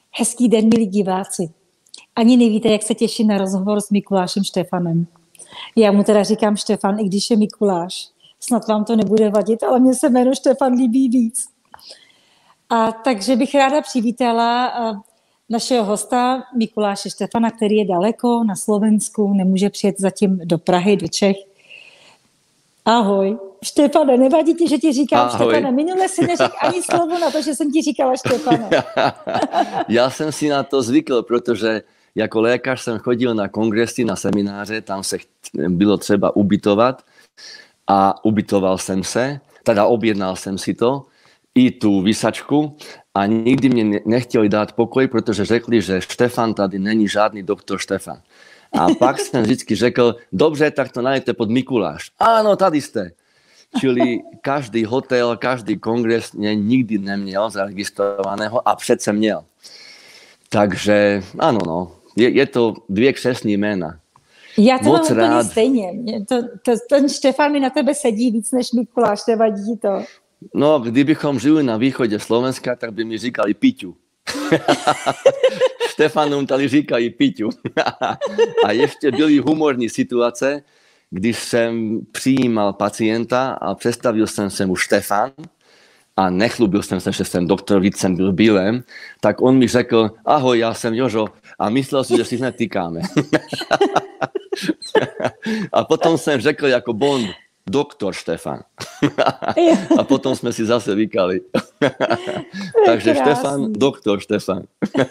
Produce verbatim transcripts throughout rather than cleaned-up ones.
Hezký den, milí diváci. Ani nevíte, jak se těším na rozhovor s Mikulášem Štefanem. Já mu teda říkám Štefan, i když je Mikuláš. Snad vám to nebude vadit, ale mně se jméno Štefan líbí víc. A takže bych ráda přivítala našeho hosta Mikuláše Štefana, který je daleko na Slovensku, nemůže přijet zatím do Prahy, do Čech. Ahoj. Štefane, nevadí ti, že ti říkám Ahoj. Štefane? Minule si neřekl ani slovo na to, že jsem ti říkala Štefane. Já jsem si na to zvykl, protože jako lékař jsem chodil na kongresy, na semináře, tam se bylo třeba ubytovat a ubytoval jsem se, teda objednal jsem si to, i tu vysačku a nikdy mě nechtěli dát pokoj, protože řekli, že Štefan tady není žádný doktor Štefan. A pak jsem vždycky řekl, dobře, tak to najdete pod Mikuláš. Áno, tady jste. Čili každý hotel, každý kongres mě nikdy neměl zaregistrovaného a přece měl. Takže ano, no, je, je to dvě křestní jména. Já to Moc mám rád. Úplně stejně. To, to, ten Štefan mi na tebe sedí víc než Mikuláš, nevadí to. No, kdybychom žili na východě Slovenska, tak by mi říkali Piťu. Štefanům tady říkají Piťu. A ještě byly humorní situace, když jsem přijímal pacienta a představil jsem se mu Štefan a nechlubil jsem se, že jsem doktor, víc jsem byl bílem, tak on mi řekl, ahoj, já jsem Jožo a myslel si, že si hned týkáme. A potom jsem řekl jako Bond, doktor Štefan. A potom jsme si zase vykali. Takže Štefan, doktor Štefan.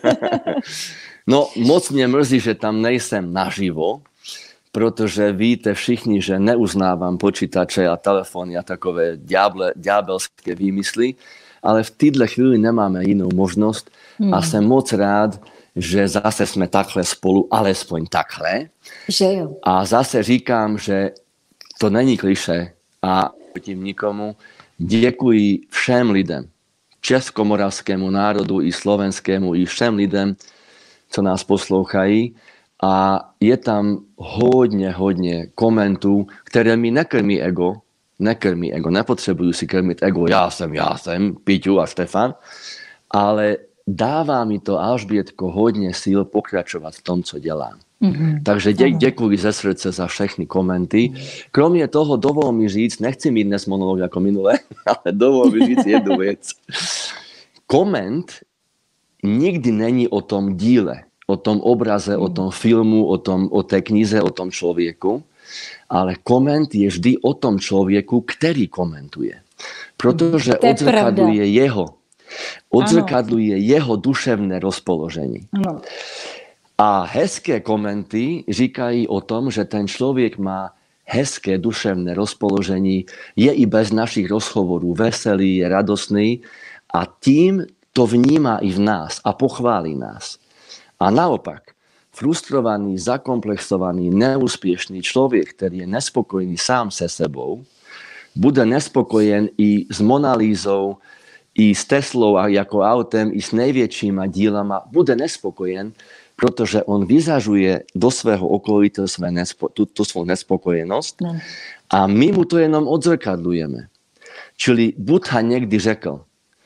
No, moc mě mrzí, že tam nejsem naživo, protože víte všichni, že neuznávám počítače a telefony a takové diable, diabelské výmysly, ale v této chvíli nemáme jinou možnost hmm. a jsem moc rád, že zase jsme takhle spolu, alespoň takhle. Že jo. A zase říkám, že to není klišé a tím nikomu. Děkuji všem lidem, českomoravskému národu i slovenskému, i všem lidem, co nás poslouchají. A je tam hodně, hodně komentů, které mi nekrmí ego, nekrmí ego, nepotřebuju si krmit ego, já jsem, já jsem, Piťu a Štefan, ale dává mi to, Alžbětko, hodně síl pokračovat v tom, co dělám. Mm-hmm. Takže dě, děkuji ze srdce za všechny komenty. Kromě toho dovol mi říct, nechci mít dnes monolog jako minule, ale dovol mi říct jednu věc. Koment nikdy není o tom díle, o tom obraze, o tom filmu, o, tom, o té knize, o tom člověku, ale koment je vždy o tom člověku, který komentuje. Protože odzrkadluje jeho. Odzrkadluje ano. jeho duševné rozpoložení. Ano. A hezké komenty říkají o tom, že ten člověk má hezké duševné rozpoložení, je i bez našich rozhovorů veselý, je radostný a tím to vnímá i v nás a pochválí nás. A naopak, frustrovaný, zakomplexovaný, neúspěšný člověk, který je nespokojný sám se sebou, bude nespokojen i s Monalízou, i s Teslou a jako autem, i s největšíma dílama, bude nespokojen, protože on vyzažuje do svého okolí tu, tu, tu svou nespokojenost no. a my mu to jenom odzrkadlujeme. Čili Buddha někdy řekl,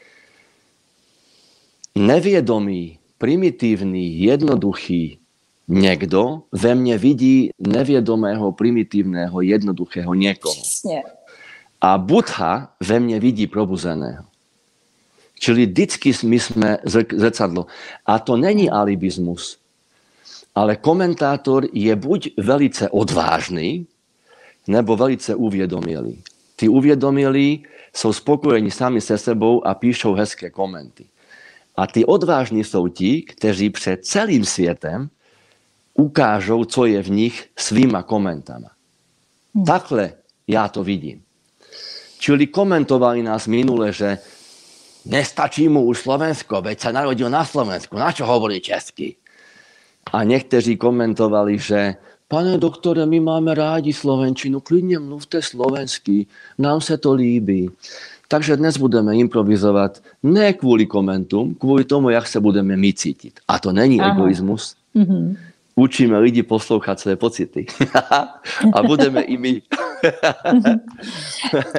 nevědomý, primitívny, jednoduchý někdo ve mne vidí nevědomého, primitívneho, jednoduchého někoho. Přesně. A Buddha ve mne vidí probuzeného. Čili vždycky my jsme zrcadlo. A to není alibismus, ale komentátor je buď velice odvážný, nebo velice uvědomělý. Tí uvědomělí jsou spokojení sami se sebou a píšou hezké komenty. A ty odvážní jsou ti, kteří před celým světem ukážou, co je v nich svýma komentama. Hmm. Takhle já to vidím. Čili komentovali nás minule, že nestačí mu už Slovensko, veď sa narodil na Slovensku, na čo hovorí česky? A někteří komentovali, že pane doktore, my máme rádi slovenčinu, klidně mluvte slovensky, nám se to líbí. Takže dnes budeme improvizovat ne kvůli komentům, kvůli tomu, jak se budeme my cítit. A to není Aha. egoismus. Mm-hmm. Učíme lidi poslouchat své pocity. A budeme i my.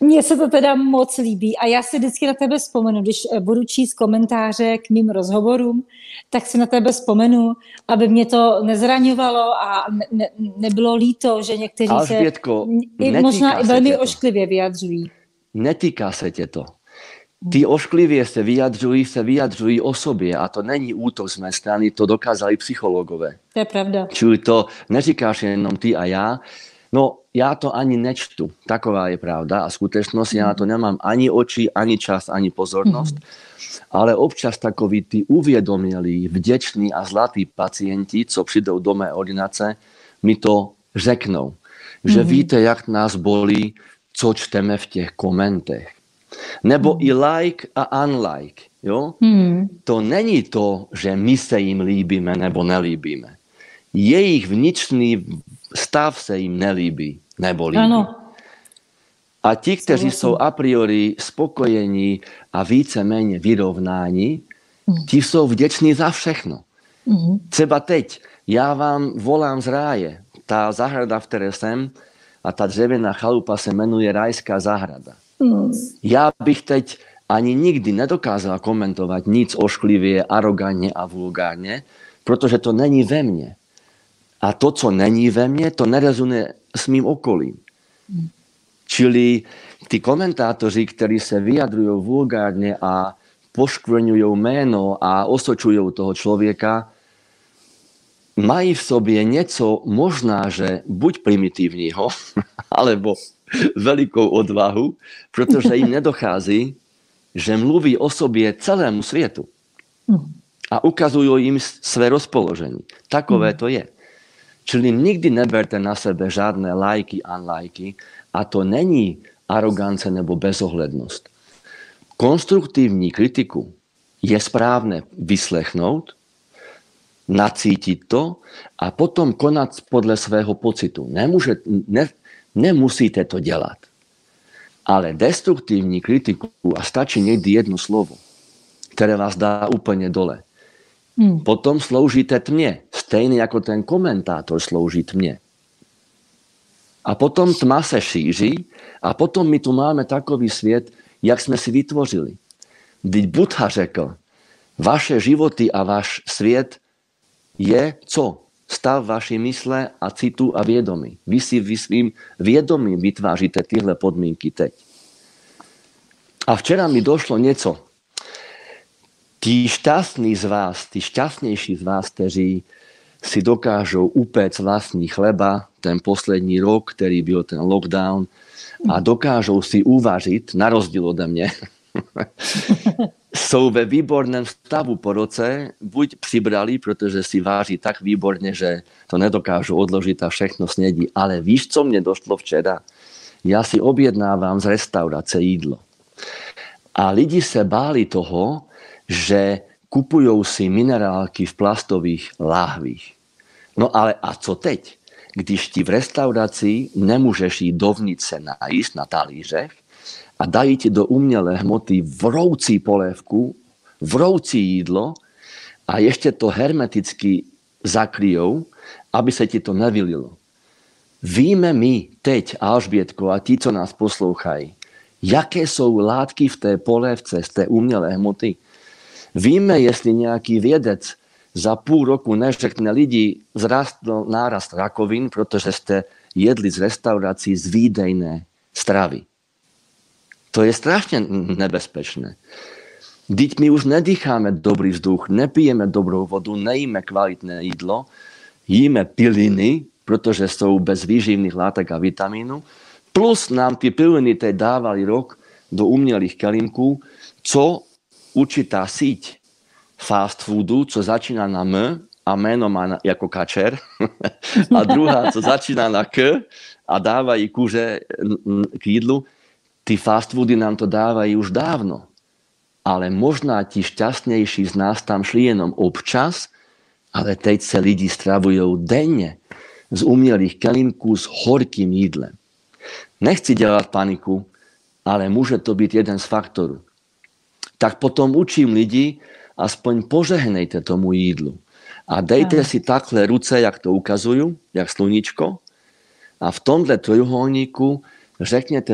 Mně se to teda moc líbí a já si vždycky na tebe vzpomenu, když budu číst komentáře k mým rozhovorům, tak si na tebe vzpomenu, aby mě to nezraňovalo a ne, ne, nebylo líto, že někteří Alžbětko, se i možná i velmi ošklivě vyjadřují. Netýká se tě to. Ty ošklivě se vyjadřují, se vyjadřují o sobě a to není útok z mé strany, to dokázali psychologové. To je pravda. Čili to neříkáš jenom ty a já. No, já to ani nečtu. Taková je pravda a skutečnost, já na to nemám ani oči, ani čas, ani pozornost. Mm. Ale občas takoví ty uvědomělí, vděční a zlatí pacienti, co přijdou do mé ordinace, mi to řeknou. Že mm. víte, jak nás bolí, co čteme v těch komentech. Nebo mm. i like a unlike. Jo? Mm. To není to, že my se jim líbíme nebo nelíbíme. Jejich vnitřní stav se jim nelíbí nebo líbí. Ano. A ti, kteří jsou a priori spokojení a víceméně vyrovnáni, mm. ti jsou vděční za všechno. Mm. Třeba teď, já vám volám z ráje. Ta zahrada, v které jsem, a ta dřevěná chalupa se jmenuje Rajská zahrada. Mm. Já bych teď ani nikdy nedokázal komentovat nic ošklivě, arogantně a vulgárně, protože to není ve mně. A to, co není ve mně, to nerezonuje s mým okolím. Mm. Čili ty komentátoři, kteří se vyjadrují vulgárně a poškvrňují jméno a osočují toho člověka, mají v sobě něco možná, že buď primitivního, alebo velikou odvahu, protože jim nedochází, že mluví o sobě celému světu. A ukazují jim své rozpoložení. Takové to je. Čili nikdy neberte na sebe žádné lajky, unlajky a to není arogance nebo bezohlednost. Konstruktivní kritiku je správné vyslechnout, nacítit to a potom konat podle svého pocitu. Nemůže, ne, nemusíte to dělat. Ale destruktivní kritiku, a stačí někdy jedno slovo, které vás dá úplně dole, hmm. potom sloužíte tmě, stejně jako ten komentátor slouží tmě. A potom tma se šíří a potom my tu máme takový svět, jak jsme si vytvořili. Vždyť Buddha řekl, vaše životy a váš svět je co? Stav vaší mysle a citu a vědomí. Vy si vy svým vědomím vytváříte tyhle podmínky teď. A včera mi došlo něco. Tí šťastní z vás, tí šťastnější z vás, kteří si dokážou upéct vlastní chleba, ten poslední rok, který byl ten lockdown, a dokážou si uvařit, na rozdíl ode mě, jsou ve výborném stavu po roce, buď přibrali, protože si váří tak výborně, že to nedokážu odložit a všechno snědí. Ale víš, co mě došlo včera? Já si objednávám z restaurace jídlo. A lidi se báli toho, že kupují si minerálky v plastových láhvích. No ale a co teď? Když ti v restauraci nemůžeš jít dovnitř se najíst na talířech a dají ti do umělé hmoty vroucí polévku, vroucí jídlo a ještě to hermeticky zakryjou, aby se ti to nevylilo. Víme my teď, Alžbětko, a ti, co nás poslouchají, jaké jsou látky v té polévce z té umělé hmoty. Víme, jestli nějaký vědec za půl roku neřekne lidi, vzrastl nárast rakovin, protože jste jedli z restaurací z výdejné stravy. To je strašně nebezpečné. Vždyť my už nedýcháme dobrý vzduch, nepijeme dobrou vodu, nejíme kvalitné jídlo, jíme piliny, protože jsou bez výživných látek a vitamínů, plus nám ty piliny teď dávali rok do umělých kelímků, co určitá síť fast foodu, co začíná na M a jméno má na, jako kačer, a druhá, co začíná na K a dávají kuře k jídlu, ty fast foody nám to dávají už dávno. Ale možná ti šťastnější z nás tam šli jenom občas, ale teď se lidi stravují denně z umělých kelímků s horkým jídlem. Nechci dělat paniku, ale může to být jeden z faktorů. Tak potom učím lidi, aspoň požehnejte tomu jídlu. A dejte no. si takhle ruce, jak to ukazuju, jak sluníčko. A v tomhle trojuholníku řekněte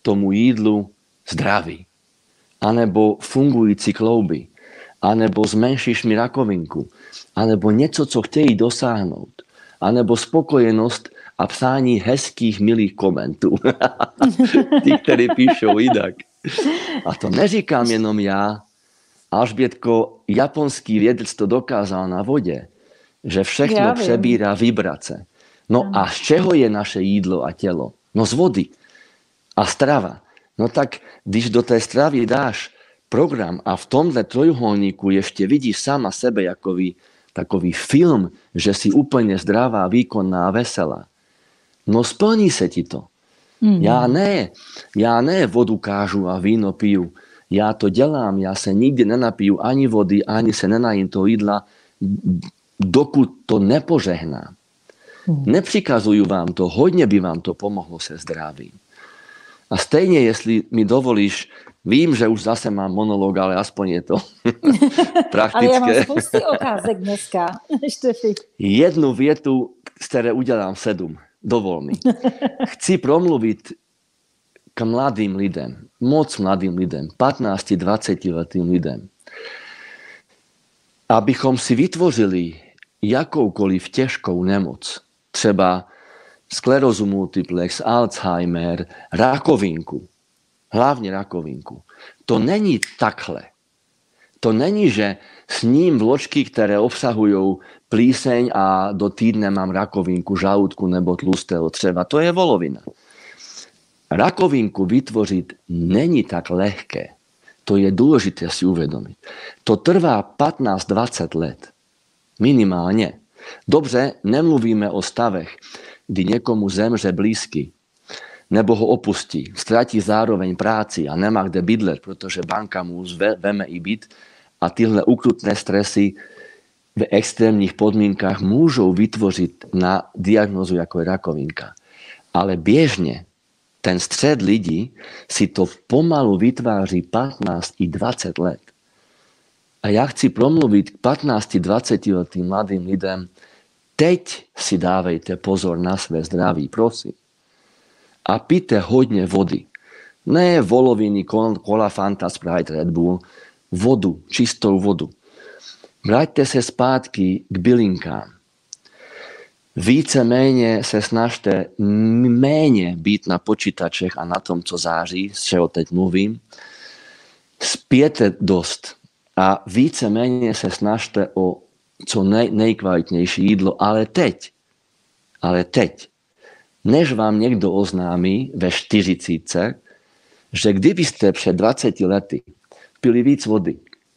tomu jídlu zdravý, anebo fungujúci klouby, anebo zmenšíš mi rakovinku, anebo niečo, co chtějí dosáhnout, anebo spokojenosť a psání hezkých, milých komentů. Tí, ktorí píšou inak. A to neříkám jenom ja. Alžbětko, japonský vědec to dokázal na vodě, že všechno přebírá vibrace. No a z čeho je naše jídlo a tělo? No z vody a strava. No tak, když do té stravy dáš program a v tomhle trojuholníku ještě vidíš sama sebe jakový, takový film, že si úplně zdravá, výkonná, veselá. No splní se ti to. Mm. Já ne, já ne vodu kážu a víno piju. Já to dělám, já se nikdy nenapiju ani vody, ani se nenajím toho jídla, dokud to nepožehnám. Mm. Nepřikazuju vám to, hodně by vám to pomohlo se zdravím. A stejně, jestli mi dovolíš, vím, že už zase mám monolog, ale aspoň je to praktické. Ale já mám spousty okázek dneska, Štefi. Jednu větu, z které udělám sedm. Dovol mi. Chci promluvit k mladým lidem, moc mladým lidem, pätnásť dvadsať letým lidem, abychom si vytvořili jakoukoliv těžkou nemoc, třeba sklerózu multiplex, Alzheimer, rakovinku, hlavně rakovinku. To není takhle. To není, že sním vločky, které obsahují plíseň a do týdne mám rakovinku, žalúdku nebo tlustého dřeva. To je volovina. Rakovinku vytvořit není tak lehké. To je důležité si uvědomit. To trvá pätnásť dvadsať let. Minimálně. Dobře, nemluvíme o stavech, kdy někomu zemře blízky, nebo ho opustí, ztratí zároveň práci a nemá kde bydlet, protože banka mu veme i byt a tyhle ukrutné stresy v extrémních podmínkách můžou vytvořit na diagnózu jako je rakovinka. Ale běžně ten střed lidí si to pomalu vytváří pätnásť dvadsať let. A já chci promluvit k pätnásť dvadsať letým mladým lidem, teď si dávejte pozor na své zdraví, prosím. A pijte hodně vody. Ne voloviny, cola, Fanta, Sprite, Red Bull. Vodu, čistou vodu. Vraťte se zpátky k bylinkám. Víceméně se snažte méně být na počítačech a na tom, co září, z čeho teď mluvím. Spěte dost a víceméně se snažte o co nej, nejkvalitnější jídlo, ale teď. Ale teď. Než vám někdo oznámí ve čtyřicítce, že kdybyste před dvaceti lety pili víc vody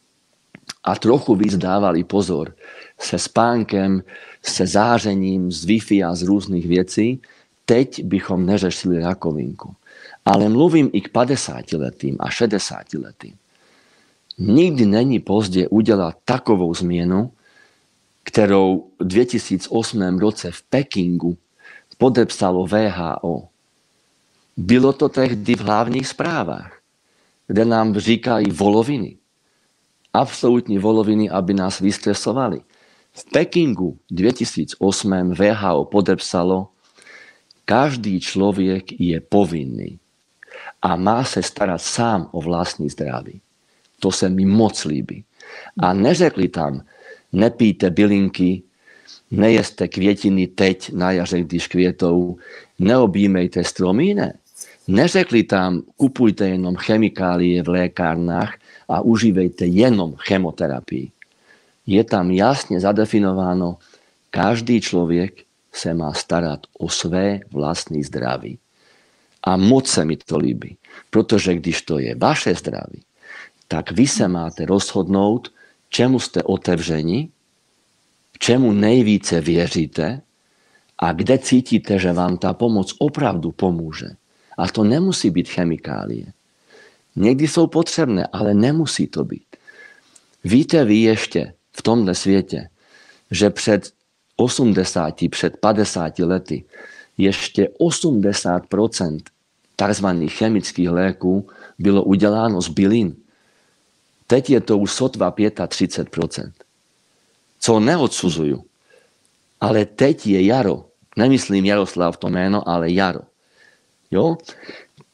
a trochu víc dávali pozor se spánkem, se zářením, z Wi-Fi a z různých věcí, teď bychom neřešili rakovinku. Ale mluvím i k padesátiletým a šedesátiletým. Nikdy není pozdě udělat takovou změnu, kterou v dva tisíce osm roce v Pekingu podepsalo W H O. Bylo to tehdy v hlavních zprávách, kde nám říkají voloviny. Absolutní voloviny, aby nás vystresovali. V Pekingu dva tisíce osm W H O podepsalo, každý člověk je povinný a má se starat sám o vlastní zdraví. To se mi moc líbí. A neřekli tam, nepijte bylinky, nejeste květiny teď na jaře, když květou, neobjímejte stromy, ne. Neřekli tam, kupujte jenom chemikálie v lékárnách a užívejte jenom chemoterapii. Je tam jasně zadefinováno, každý člověk se má starat o své vlastní zdraví. A moc se mi to líbí, protože když to je vaše zdraví, tak vy se máte rozhodnout, čemu jste otevřeni, čemu nejvíce věříte a kde cítíte, že vám ta pomoc opravdu pomůže. A to nemusí být chemikálie. Někdy jsou potřebné, ale nemusí to být. Víte vy ještě v tomhle světě, že před osmdesáti, před padesáti lety ještě osmdesát procent takzvaných chemických léků bylo uděláno z bylin. Teď je to už sotva třicet pět procent. Co neodsuzuju. Ale teď je jaro. Nemyslím Jaroslav to jméno, ale jaro. Jo?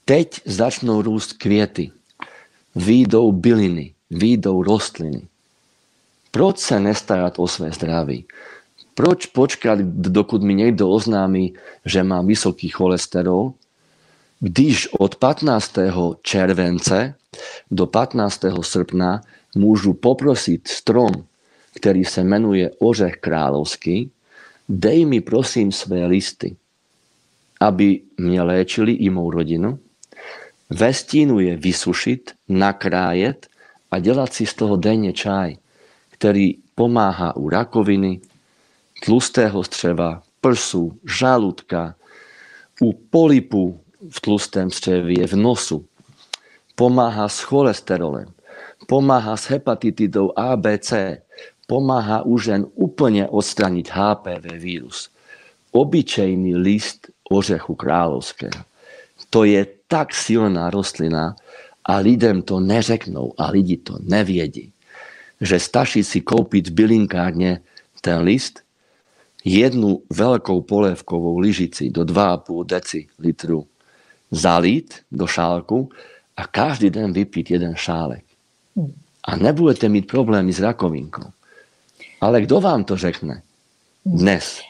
teď začnou růst květy, výjdou byliny, výjdou rostliny. Proč se nestarat o své zdraví? Proč počkat, dokud mi někdo oznámí, že mám vysoký cholesterol, když od patnáctého července do patnáctého srpna můžu poprosit strom, který se jmenuje Ořech královský, dej mi prosím své listy, aby mě léčili i mou rodinu, ve stínu je vysušit, nakrájet a dělat si z toho denně čaj, který pomáhá u rakoviny, tlustého střeva, prsu, žaludka, u polipu v tlustém střevě, v nosu. Pomáhá s cholesterolem, pomáhá s hepatitidou A, B, C, pomáhá u žen úplně odstranit H P V vírus. Obyčejný list ořechu královského. To je tak silná rostlina a lidem to neřeknou a lidi to nevědí, že stačí si koupit v bylinkárně ten list, jednu velkou polévkovou lyžici do dva a půl decilitru zalít do šálku a každý den vypít jeden šálek. A nebudete mít problémy s rakovinkou. Ale kdo vám to řekne? Dnes.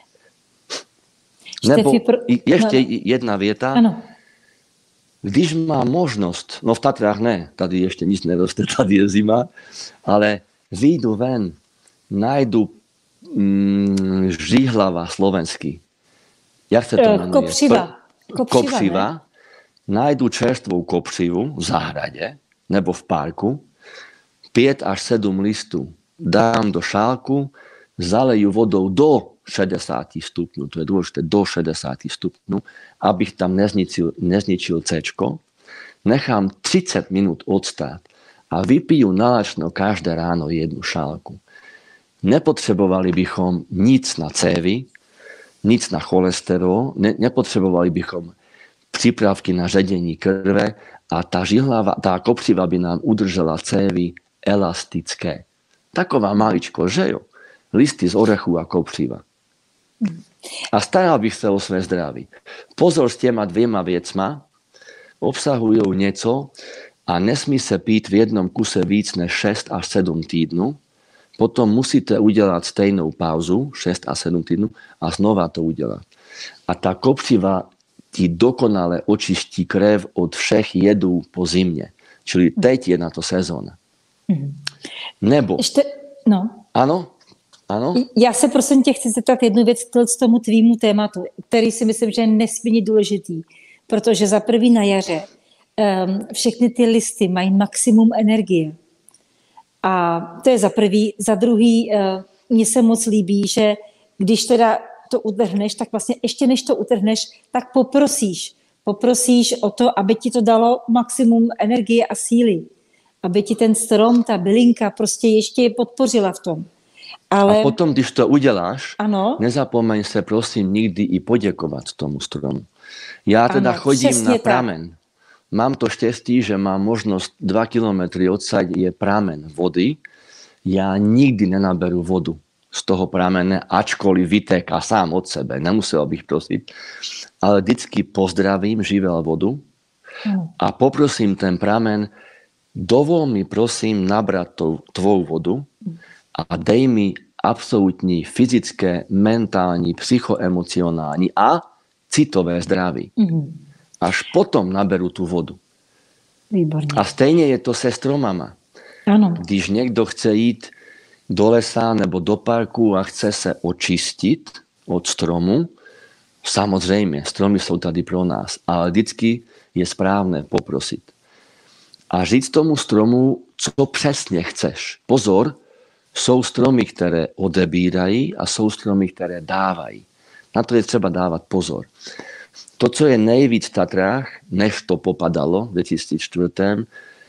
Nebo ještě jedna věta. Ano. Když mám možnost, no v Tatrách ne, tady ještě nic neroste, tady je zima, ale vyjdu ven, najdu mm, žihlava slovenský. Jak se to jmenuje? Kopřiva. Kopřiva, kopřiva najdu čerstvou kopřivu v zahradě nebo v parku, pět až sedm listů dám do šálku, zaleju vodou do šedesát stupňů, to je dôležité, do šedesát stupňů, abych tam nezničil, nezničil céčko, nechám třicet minut odstát a vypiju nalačno každé ráno jednu šálku. Nepotřebovali bychom nic na cévy, nic na cholesterol, ne, nepotřebovali bychom přípravky na ředění krve a ta žihlava, tá kopřiva by nám udržela cévy elastické. Taková maličko, že jo? Listy z orechu a kopřiva. A staral bych se o své zdraví. Pozor s těma dvěma věcma, obsahují něco a nesmí se pít v jednom kuse víc než šest až sedm týdnů. Potom musíte udělat stejnou pauzu, šest až sedm týdnů, a znova to udělat. A ta kopřiva ti dokonale očistí krev od všech jedů po zimě. Čili teď je na to sezóna. Nebo... Ještě, no. Ano? Ano? Já se prosím tě chci zeptat jednu věc k tomu tvýmu tématu, který si myslím, že je nesmírně důležitý, protože za prvý na jaře um, všechny ty listy mají maximum energie. A to je za prvý. Za druhý, uh, mně se moc líbí, že když teda to utrhneš, tak vlastně ještě než to utrhneš, tak poprosíš. Poprosíš o to, aby ti to dalo maximum energie a síly. Aby ti ten strom, ta bylinka prostě ještě podpořila v tom. Ale... A potom, když to uděláš, ano? nezapomeň se prosím nikdy i poděkovat tomu stromu. Já teda ano, chodím na pramen. Tak. Mám to štěstí, že mám možnost dva kilometry odsaď je pramen vody. Já nikdy nenaberu vodu z toho pramene, ačkoliv vytéká sám od sebe. Nemusel bych prosit. Ale vždycky pozdravím živel vodu ano. A poprosím ten pramen, dovol mi prosím nabrať tvou vodu a dej mi absolútní fyzické, mentální, psychoemocionální a citové zdraví. Mm-hmm. Až potom naberu tu vodu. Výborně. A stejně je to se stromama. Ano. Když někdo chce jít do lesa nebo do parku a chce se očistit od stromu, samozřejmě, stromy jsou tady pro nás, ale vždycky je správné poprosit. A říct tomu stromu, co přesně chceš. Pozor, jsou stromy, které odebírají a jsou stromy, které dávají. Na to je třeba dávat pozor. To, co je nejvíc v Tatrách, než to popadalo v dvě tisíce čtyři,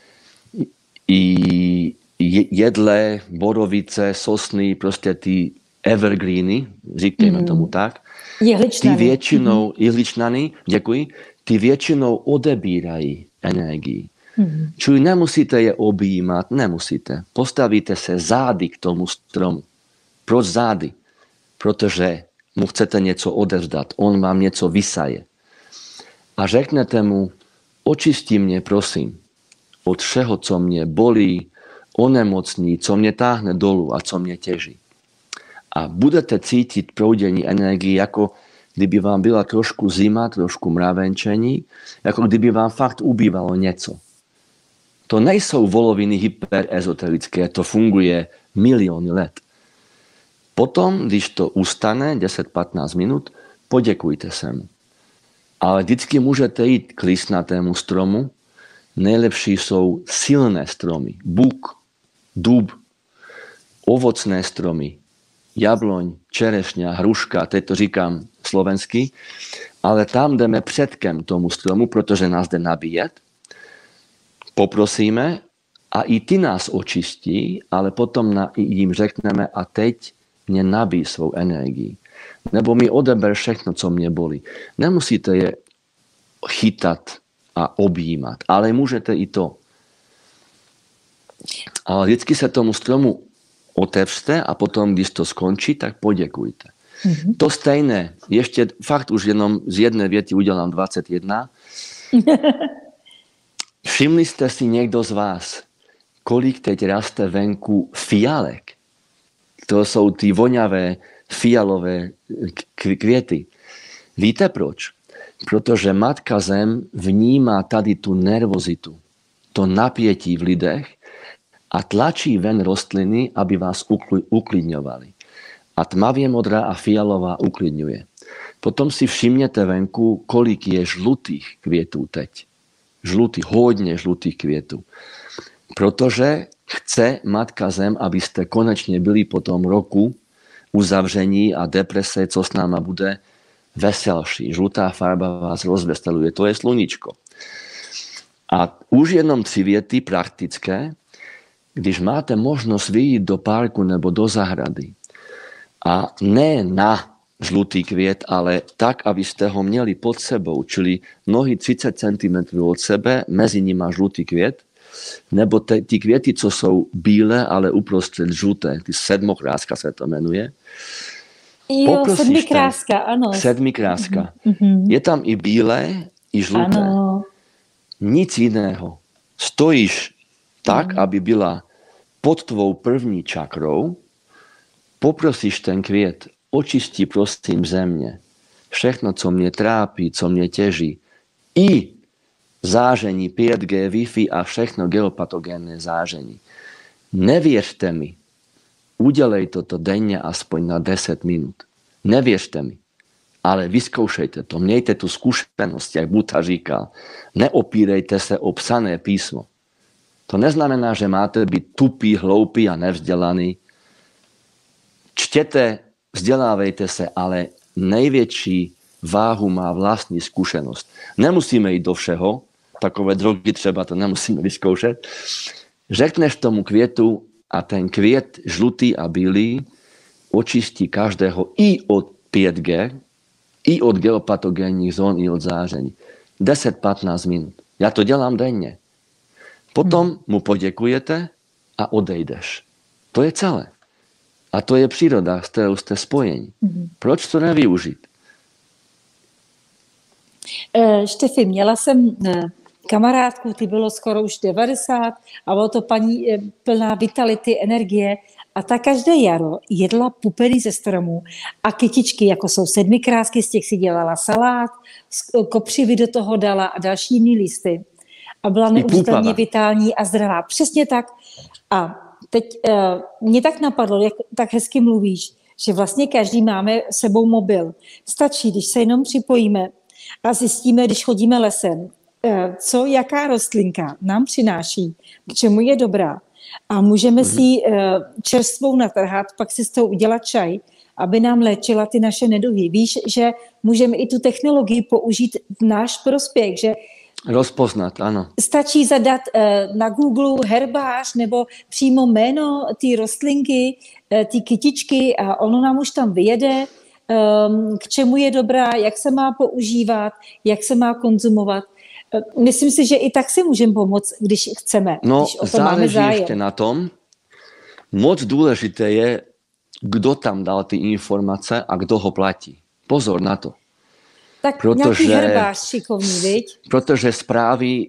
i jedle, borovice, sosny, prostě ty evergreeny, říkejme mm. tomu tak, jehličnany. Ty většinou, mm. jehličnany, děkuji, ty většinou odebírají energii. Mm. Čili nemusíte je objímat, nemusíte. Postavíte se zády k tomu stromu. Proč zády? Protože mu chcete něco odevzdat. On vám něco vysaje. A řeknete mu, očisti mě, prosím, od všeho, co mě bolí, onemocní, co mě táhne dolů a co mě těží. A budete cítit proudění energii, jako kdyby vám byla trošku zima, trošku mravenčení, jako kdyby vám fakt ubývalo něco. To nejsou voloviny hyperezoterické, to funguje miliony let. Potom, když to ustane, deset patnáct minut, poděkujte se mu. Ale vždycky můžete jít k listnatému stromu. Nejlepší jsou silné stromy. Buk, dub, ovocné stromy, jabloň, čerešňa, hruška, teď to říkám slovensky, ale tam jdeme předkem tomu stromu, protože nás jde nabíjet. Poprosíme a i ty nás očistí, ale potom na, jim řekneme a teď mě nabíj svou energii. Nebo mi odeber všechno, co mě bolí. Nemusíte je chytat a objímat, ale můžete i to. Ale vždycky se tomu stromu otevřte a potom, když to skončí, tak poděkujte. Mm-hmm. To stejné, ještě fakt už jenom z jedné věty udělám dvacet jedna. Všimli jste si někdo z vás, kolik teď raste venku fialek? To jsou ty voňavé fialové květy. Víte proč? Protože Matka Zem vnímá tady tu nervozitu, to napětí v lidech a tlačí ven rostliny, aby vás uklidňovali. A tmavě modrá a fialová uklidňuje. Potom si všimněte venku, kolik je žlutých květů teď. Žlutých, hodně žlutých květů. Protože chce Matka Zem, abyste konečně byli po tom roku uzavření a deprese, co s náma bude, veselší. Žlutá farba vás rozveseluje. To je sluníčko. A už jenom tři věty praktické. Když máte možnost vyjít do parku nebo do zahrady a ne na žlutý květ, ale tak, abyste ho měli pod sebou, čili nohy třicet centimetrů od sebe, mezi nimi žlutý květ, nebo te, ty květy, co jsou bílé, ale uprostřed žluté, ty sedmokráska se to jmenuje. Jo, sedmikráska, ano. Sedmikráska. Mm-hmm. Je tam i bílé, i žluté. Ano. Nic jiného. Stojíš tak, mm. aby byla pod tvou první čakrou, poprosíš ten květ, očistí prosím země. Všechno, co mě trápí, co mě těží. I záření pět G, Wi-Fi a všechno geopatogénne záření. Nevěřte mi. Udělej toto denně aspoň na deset minut. Nevěřte mi. Ale vyzkoušejte to. Mějte tu zkušenost, jak Buddha říkal. Neopírejte se o psané písmo. To neznamená, že máte být tupý, hloupý a nevzdělaný. Čtěte, vzdělávejte se, ale největší váhu má vlastní zkušenost. Nemusíme jít do všeho, takové drogy třeba to nemusíme vyzkoušet. Řekneš tomu květu a ten květ žlutý a bílý očistí každého i od pět G, i od geopatogénních zón, i od záření. deset patnáct minut. Já to dělám denně. Potom mu poděkujete a odejdeš. To je celé. A to je příroda, s kterou jste spojení. Proč to nevyužít? Uh, Štefi, měla jsem uh, kamarádku, ty bylo skoro už devadesát a bylo to paní uh, plná vitality, energie a ta každé jaro jedla pupery ze stromů a kytičky, jako jsou sedmikrásky, z těch si dělala salát, kopřivy do toho dala a další jiný listy. A byla neuvěřitelně vitální a zdravá. Přesně tak. A teď uh, mě tak napadlo, jak tak hezky mluvíš, že vlastně každý máme sebou mobil. Stačí, když se jenom připojíme a zjistíme, když chodíme lesem, uh, co, jaká rostlinka nám přináší, k čemu je dobrá. A můžeme si ji uh, čerstvou natrhat, pak si s tou udělat čaj, aby nám léčila ty naše neduhy. Víš, že můžeme i tu technologii použít v náš prospěch, že rozpoznat, ano. Stačí zadat uh, na Google herbář nebo přímo jméno ty rostlinky, uh, ty kytičky a ono nám už tam vyjede, um, k čemu je dobrá, jak se má používat, jak se má konzumovat. Uh, myslím si, že i tak si můžeme pomoct, když chceme, no, když o to máme zájem. záleží ještě na tom. Moc důležité je, kdo tam dal ty informace a kdo ho platí. Pozor na to. Tak protože, nějaký herbář šikovný, viď? Protože zprávy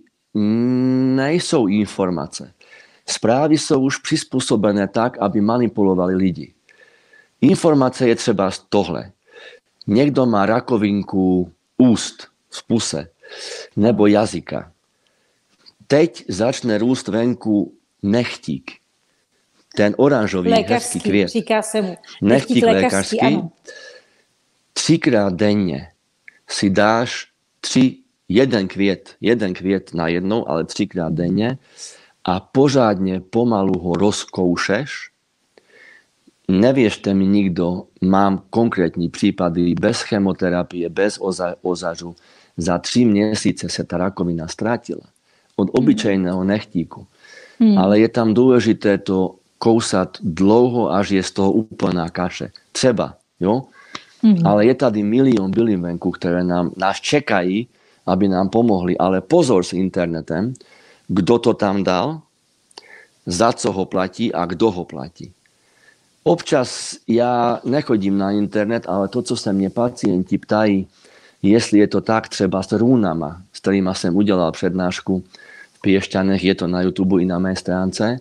nejsou informace. Zprávy jsou už přizpůsobené tak, aby manipulovali lidi. Informace je třeba tohle. Někdo má rakovinku úst v puse nebo jazyka. Teď začne růst venku nechtík. Ten oranžový hezký květ. Říká se mu. Nechtík lékařský. Ano. Třikrát denně si dáš tři, jeden květ, jeden květ na jednou, ale třikrát denně a pořádně pomalu ho rozkoušeš. Nevěřte mi nikdo, mám konkrétní případy bez chemoterapie, bez oza, ozařu. Za tři měsíce se ta rakovina ztratila. Od obyčejného nechtíku. Hmm. Ale je tam důležité to kousat dlouho, až je z toho úplná kaše. Třeba, jo? Hmm. Ale je tady milion bylin venku, které nám, nás čekají, aby nám pomohli. Ale pozor s internetem, kdo to tam dal, za co ho platí a kdo ho platí. Občas já nechodím na internet, ale to, co se mě pacienti ptají, jestli je to tak třeba s rúnama, s kterými jsem udělal přednášku v Piešťanech, je to na YouTube i na mé stránce,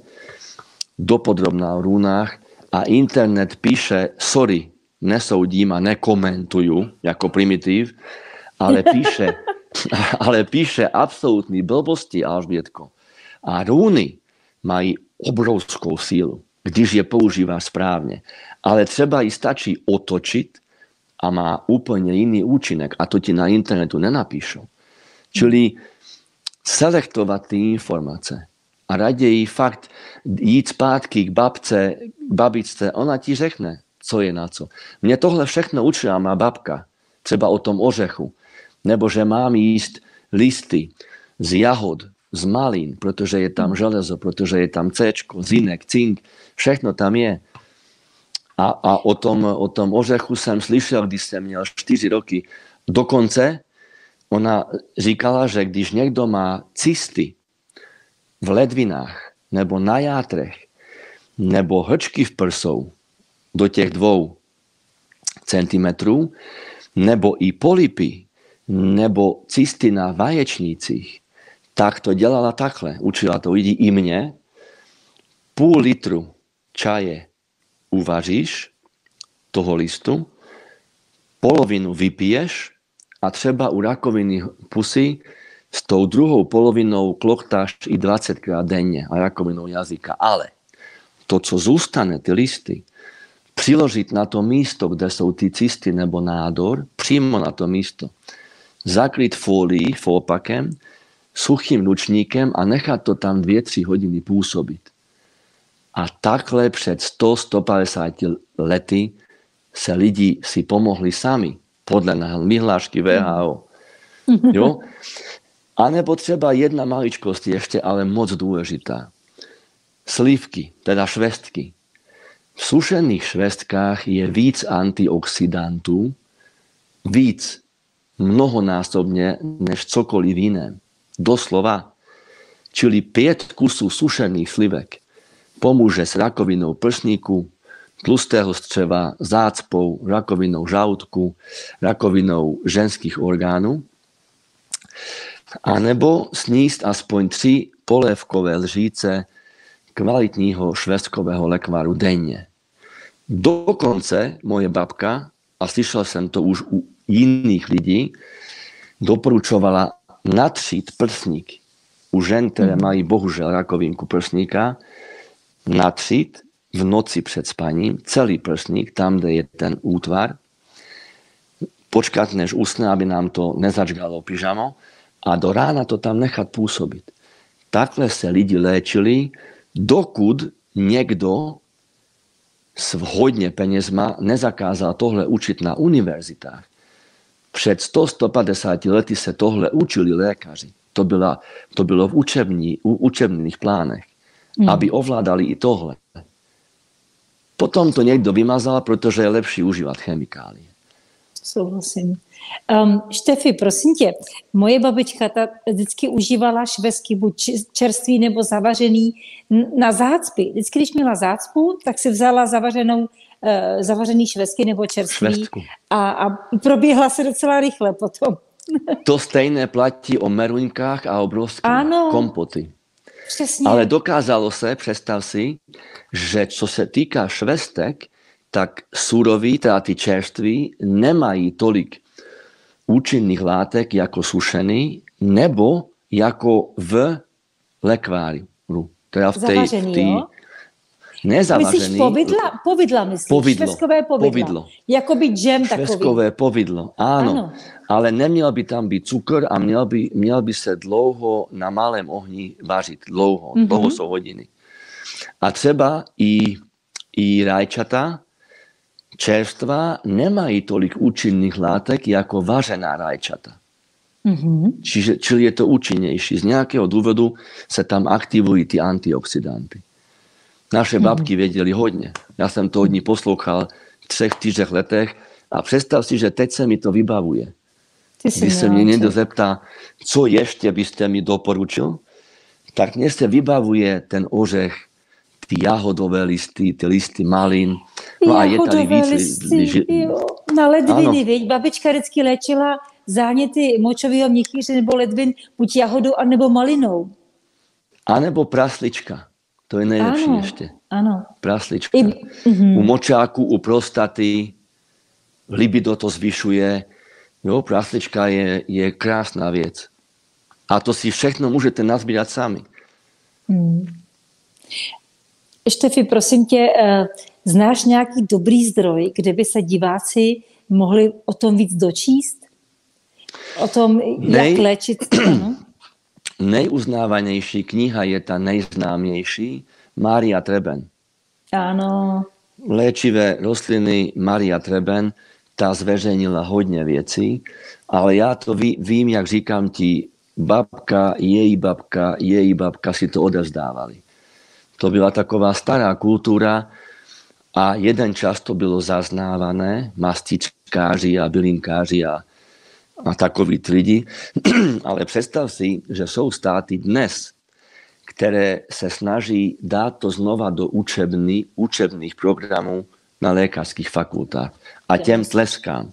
dopodrobná o rúnách a internet píše, sorry, nesoudím a nekomentuju jako primitív, ale píše, ale píše absolútní blbosti, Alžbětko. A rúny mají obrovskou sílu, když je používá správně. Ale třeba i stačí otočit a má úplně jiný účinek. A to ti na internetu nenapíšu. Čili selektovat ty informace. A raději fakt jít zpátky k babce, k babičce, ona ti řekne, co je na co. Mě tohle všechno učila má babka. Třeba o tom ořechu. Nebo že mám jíst listy z jahod, z malín, protože je tam železo, protože je tam céčko, zinek, cink, všechno tam je. A, a o, tom, o tom ořechu jsem slyšel, když jsem měl čtyři roky. Dokonce ona říkala, že když někdo má cysty v ledvinách, nebo na játrech, nebo hrčky v prsou do těch dvou centimetrů, nebo i polipy, nebo cysty na vaječnících, tak to dělala takhle. Učila to lidi i mě. Půl litru čaje uvaříš toho listu, polovinu vypiješ a třeba u rakoviny pusy s tou druhou polovinou kloktáš i dvacetkrát denně a rakovinou jazyka. Ale to, co zůstane, ty listy, přiložit na to místo, kde jsou ty cysty nebo nádor, přímo na to místo. Zakryt fólií, fópakem, suchým ručníkem a nechat to tam dvě, tři hodiny působit. A takhle před sto až sto padesát lety se lidi si pomohli sami, podle vyhlášky W H O. Jo? A nebo třeba jedna maličkost ještě, ale moc důležitá. Slivky, teda švestky. V sušených švestkách je víc antioxidantů, víc, mnohonásobně, než cokoliv jiné. Doslova. Čili pět kusů sušených slivek pomůže s rakovinou prsníku, tlustého střeva, zácpou, rakovinou žaludku, rakovinou ženských orgánů. A nebo sníst aspoň tři polévkové lžíce kvalitního švestkového lekvaru denně. Dokonce moje babka, a slyšel jsem to už u jiných lidí, doporučovala natřít prsník u žen, které mají bohužel rakovinku prsníka, natřít v noci před spaním celý prsník, tam, kde je ten útvar, počkat, než usne, aby nám to nezačgalo pyžamo a do rána to tam nechat působit. Takhle se lidi léčili, dokud někdo s hodně penězma nezakázal tohle učit na univerzitách. Před sto až sto padesát lety se tohle učili lékaři. To, byla, to bylo v učební, u, učebných plánech, mm. aby ovládali i tohle. Potom to někdo vymazal, protože je lepší užívat chemikálie. Souhlasím. Um, Štefi, prosím tě, moje babička ta vždycky užívala švestky, buď čerstvý nebo zavařený na zácpy. Vždycky, když měla zácpu, tak si vzala zavařenou uh, zavařený švestky nebo čerství a, a proběhla se docela rychle potom. To stejné platí o meruňkách a o brosky, kompoty. Přesně. Ale dokázalo se, představ si, že co se týká švestek, tak suroví, teda ty čerství, nemají tolik účinných látek jako sušený, nebo jako v lekvári. Teda v tej, zavařený, tý, jo? Nezavařený. Myslíš povidla? Povidla myslíš? Povidlo. Švestkové povidla. Povidlo. Jakoby džem takový. Švestkové povidlo, áno. Ano. Ale neměl by tam být cukr a měl by, měl by se dlouho na malém ohni vařit. Dlouho. Mm-hmm. Dlouho jsou hodiny. A třeba i, i rajčata čerstva nemají tolik účinných látek jako vařená rajčata. Mm-hmm. Čiže, čili je to účinnější. Z nějakého důvodu se tam aktivují ty antioxidanty. Naše babky mm-hmm. věděli hodně. Já jsem to od ní poslouchal v třech, čtyřech letech a představ si, že teď se mi to vybavuje. Když se mě někdo zeptá, co ještě byste mi doporučil, tak mně se vybavuje ten ořech, ty jahodové listy, ty listy malin. No a je tady víc listy, jo. Na ledviny, viď? Babička vždycky léčila záněty močového měchýře nebo ledvin buď jahodou, anebo malinou. A nebo praslička. To je nejlepší ano, ještě. Ano. Praslička. I, uh-huh. U močáku, u prostaty, libido to zvyšuje. Jo, praslička je, je krásná věc. A to si všechno můžete nazbírat sami. Hmm. Štefi, prosím tě, znáš nějaký dobrý zdroj, kde by se diváci mohli o tom víc dočíst? O tom, Nej, jak léčit? Ano? Nejuznávanější kniha je ta nejznámější, Maria Treben. Ano. Léčivé rostliny Maria Treben, ta zveřejnila hodně věcí, ale já to ví, vím, jak říkám ti, babka, její babka, její babka si to odevzdávali. To byla taková stará kultura a jeden čas to bylo zaznávané, mastičkáři a bylinkáři a, a takoví lidi. Ale představ si, že jsou státy dnes, které se snaží dát to znova do učebný, učebných programů na lékařských fakultách. A těm tleskám.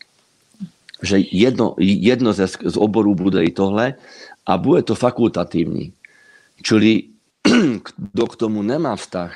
Že jedno, jedno ze, z oborů bude i tohle a bude to fakultativní. Čili kdo k tomu nemá vztah,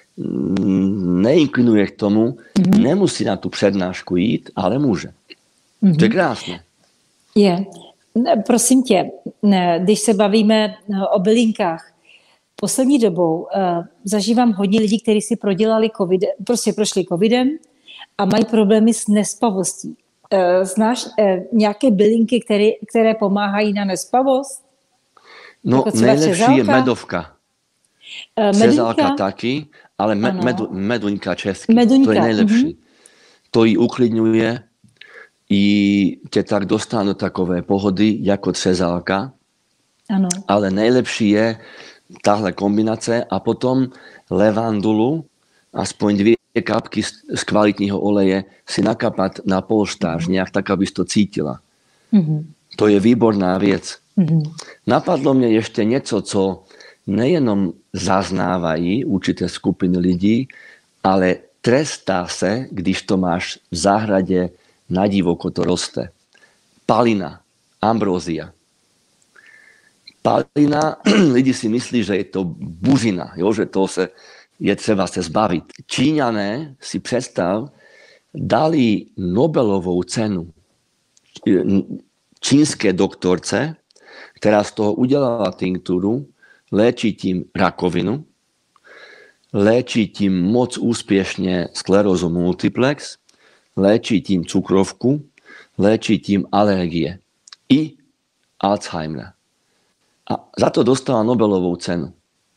neinklinuje k tomu, mm-hmm. nemusí na tu přednášku jít, ale může. Mm-hmm. To je krásné. Je. Prosím tě, když se bavíme o bylinkách, poslední dobou uh, zažívám hodně lidí, kteří si prodělali covid, prostě prošli covidem a mají problémy s nespavostí. Uh, znáš uh, nějaké bylinky, které, které pomáhají na nespavost? No jako nejlepší čezálka? Je medovka. Uh, Čezálka taky, ale me, medu, meduňka česky. Meduňka. To je nejlepší. Mm-hmm. To ji uklidňuje, i tě tak dostane do takové pohody, jako třezálka. Ano. Ale nejlepší je tahle kombinace a potom levandulu, aspoň dvě kapky z kvalitního oleje si nakapat na polštář, nějak tak, abys to cítila. Mm-hmm. To je výborná věc. Mm-hmm. Napadlo mě ještě něco, co nejenom zaznávají určité skupiny lidí, ale trestá se, když to máš v zahradě, na divoko to roste. Palina, ambrózia. Palina, lidi si myslí, že je to buřina, jo? Že to se, je třeba se zbavit. Číňané, si představ, dali Nobelovou cenu čínské doktorce, která z toho udělala tinkturu, léčí tím rakovinu, léčí tím moc úspěšně sklerózu multiplex, léčí tím cukrovku, léčí tím alergie i Alzheimera. A za to dostala Nobelovou cenu.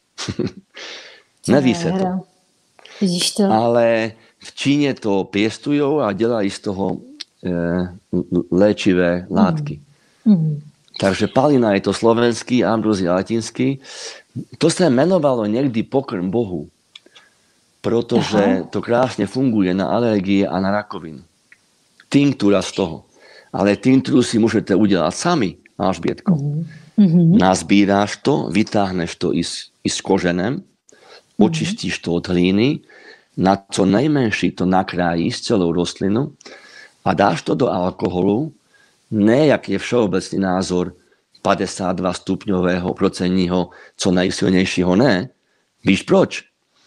Neví se to. Vidíš to. Ale v Číně to pěstujou a dělají z toho e, léčivé látky. Mm. Takže palina je to slovenský, ambrózia latinský. To se jmenovalo někdy pokrm Bohu, protože Aha. to krásně funguje na alergie a na rakovinu. Tinktura z toho. Ale tinkturu si můžete udělat sami, Alžbětko. Mm-hmm. Nazbíráš to, vytáhneš to i s, i s koženem, očistíš to od hlíny, na co nejmenší to nakrájíš celou rostlinu a dáš to do alkoholu, ne jak je všeobecný názor padesátdva stupňového procenního, co nejsilnějšího ne. Víš proč?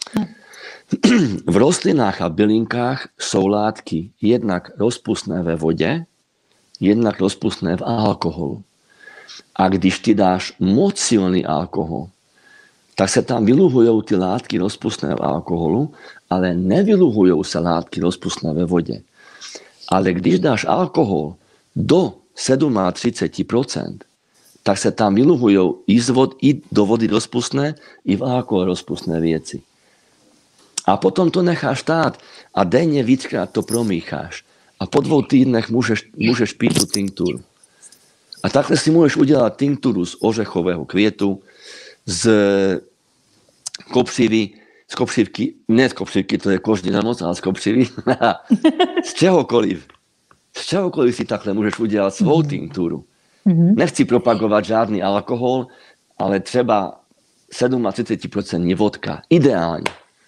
V rostlinách a bylinkách jsou látky jednak rozpustné ve vodě, jednak rozpustné v alkoholu. A když ty dáš moc silný alkohol, tak se tam vyluhujou ty látky rozpustné v alkoholu, ale nevyluhujou se látky rozpustné ve vodě. Ale když dáš alkohol do třicet sedm procent, tak se tam vyluhujou i, z vod, i do vody rozpustné, i v alkohol rozpustné věci. A potom to necháš stát a denně víckrát to promícháš. A po dvou týdnech můžeš, můžeš pít tu tinkturu. A takhle si můžeš udělat tinkturu z ořechového květu, z kopřivy, z kopřivky, ne z kopřivky, to je kožní nemoc, ale z kopřivy, z čehokoliv. Z čehokoliv si takhle můžeš udělat svou tinkturu. Mm-hmm. Nechci propagovat žádný alkohol, ale třeba třicet sedm procent vodka. Ideálně.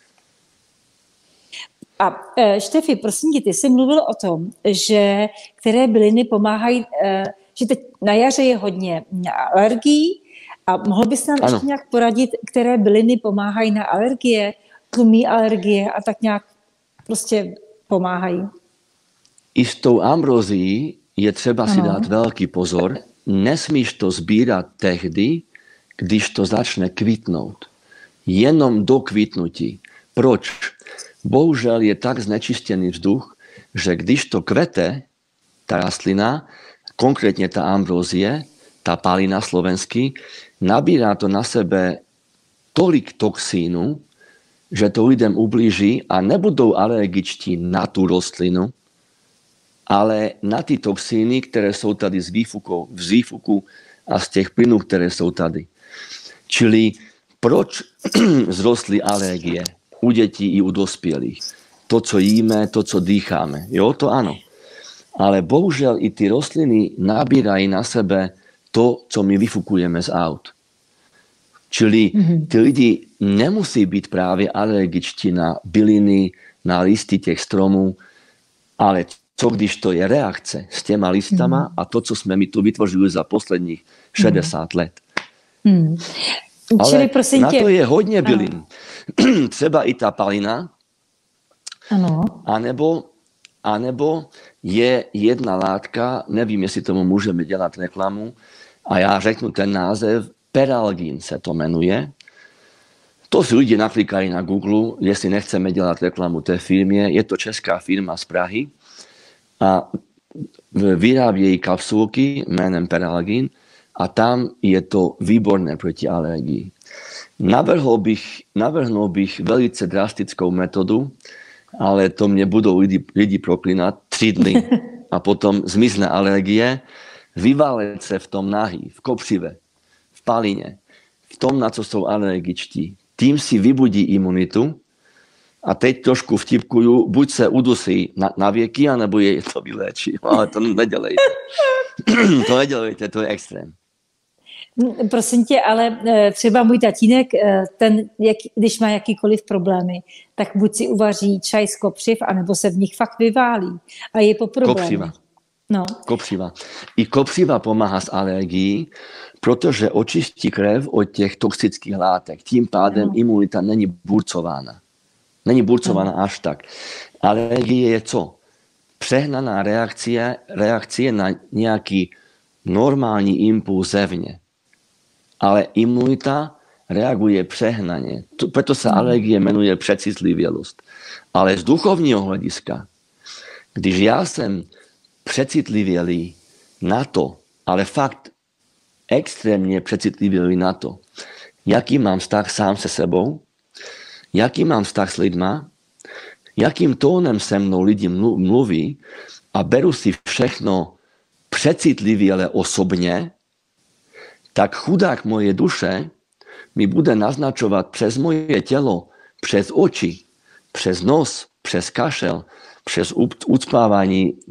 A Štefi, prosím tě, ty jsi mluvil o tom, že které byliny pomáhají, že teď na jaře je hodně alergií a mohl bys nám ano. ještě nějak poradit, které byliny pomáhají na alergie, tlumí alergie a tak nějak prostě pomáhají? I s tou ambrozií je třeba ano. si dát velký pozor. Nesmíš to sbírat tehdy, když to začne kvitnout. Jenom do kvitnutí. Proč? Bohužel je tak znečištěný vzduch, že když to kvete, ta rastlina, konkrétně ta ambrozie, ta palina slovensky, nabírá to na sebe tolik toxínu, že to lidem ublíží a nebudou alergičtí na tu rostlinu, ale na ty toxíny, které jsou tady z výfuku, z výfuku a z těch plynů, které jsou tady. Čili proč zrostly alergie u dětí i u dospělých? To, co jíme, to, co dýcháme. Jo, to ano. Ale bohužel i ty rostliny nabírají na sebe to, co my vyfukujeme z aut. Čili ty lidi nemusí být právě alergičtí na byliny, na listy těch stromů, ale co když to je reakce s těma listama mm. a to, co jsme mi tu vytvořili za posledních šedesát let. Mm. Ale Čili prosím na tě... to je hodně bylin. Třeba i ta palina. Ano. Anebo, anebo je jedna látka, nevím, jestli tomu můžeme dělat reklamu, a já řeknu ten název, Peralgin se to jmenuje. To si lidi naklikají na Google, jestli nechceme dělat reklamu té firmě. Je to česká firma z Prahy a vyrábějí kapsulky jménem Peralgin a tam je to výborné proti alergii. Navrhl bych, navrhnul bych velice drastickou metodu, ale to mě budou lidi, lidi proklínat tři dny a potom zmizne alergie, vyválet se v tom nahý, v kopřive, v palině, v tom, na co jsou alergičtí. Tím si vybudí imunitu a teď trošku vtipkuju, buď se udusí na, na věky, anebo je to vyléčí. Ale to nedělejte. To nedělejte, to je extrém. Prosím tě, ale třeba můj tatínek, ten, jak, když má jakýkoliv problémy, tak buď si uvaří čaj z kopřiv, anebo se v nich fakt vyválí. A je po problému. Kopřiva. No. Kopřiva. I kopřiva pomáhá s alergií, protože očistí krev od těch toxických látek. Tím pádem no. imunita není burcována. Není burcována no. až tak. Alergie je co? Přehnaná reakce, reakce na nějaký normální impuls zevně. Ale imunita reaguje přehnaně. Proto se alergie jmenuje přecitlivělost. Ale z duchovního hlediska, když já jsem přecitlivělý na to, ale fakt extrémně přecitlivělý na to, jaký mám vztah sám se sebou, jaký mám vztah s lidma, jakým tónem se mnou lidi mluví a beru si všechno přecitlivěle osobně, tak chudák moje duše mi bude naznačovat přes moje tělo, přes oči, přes nos, přes kašel, přes ucpávání e,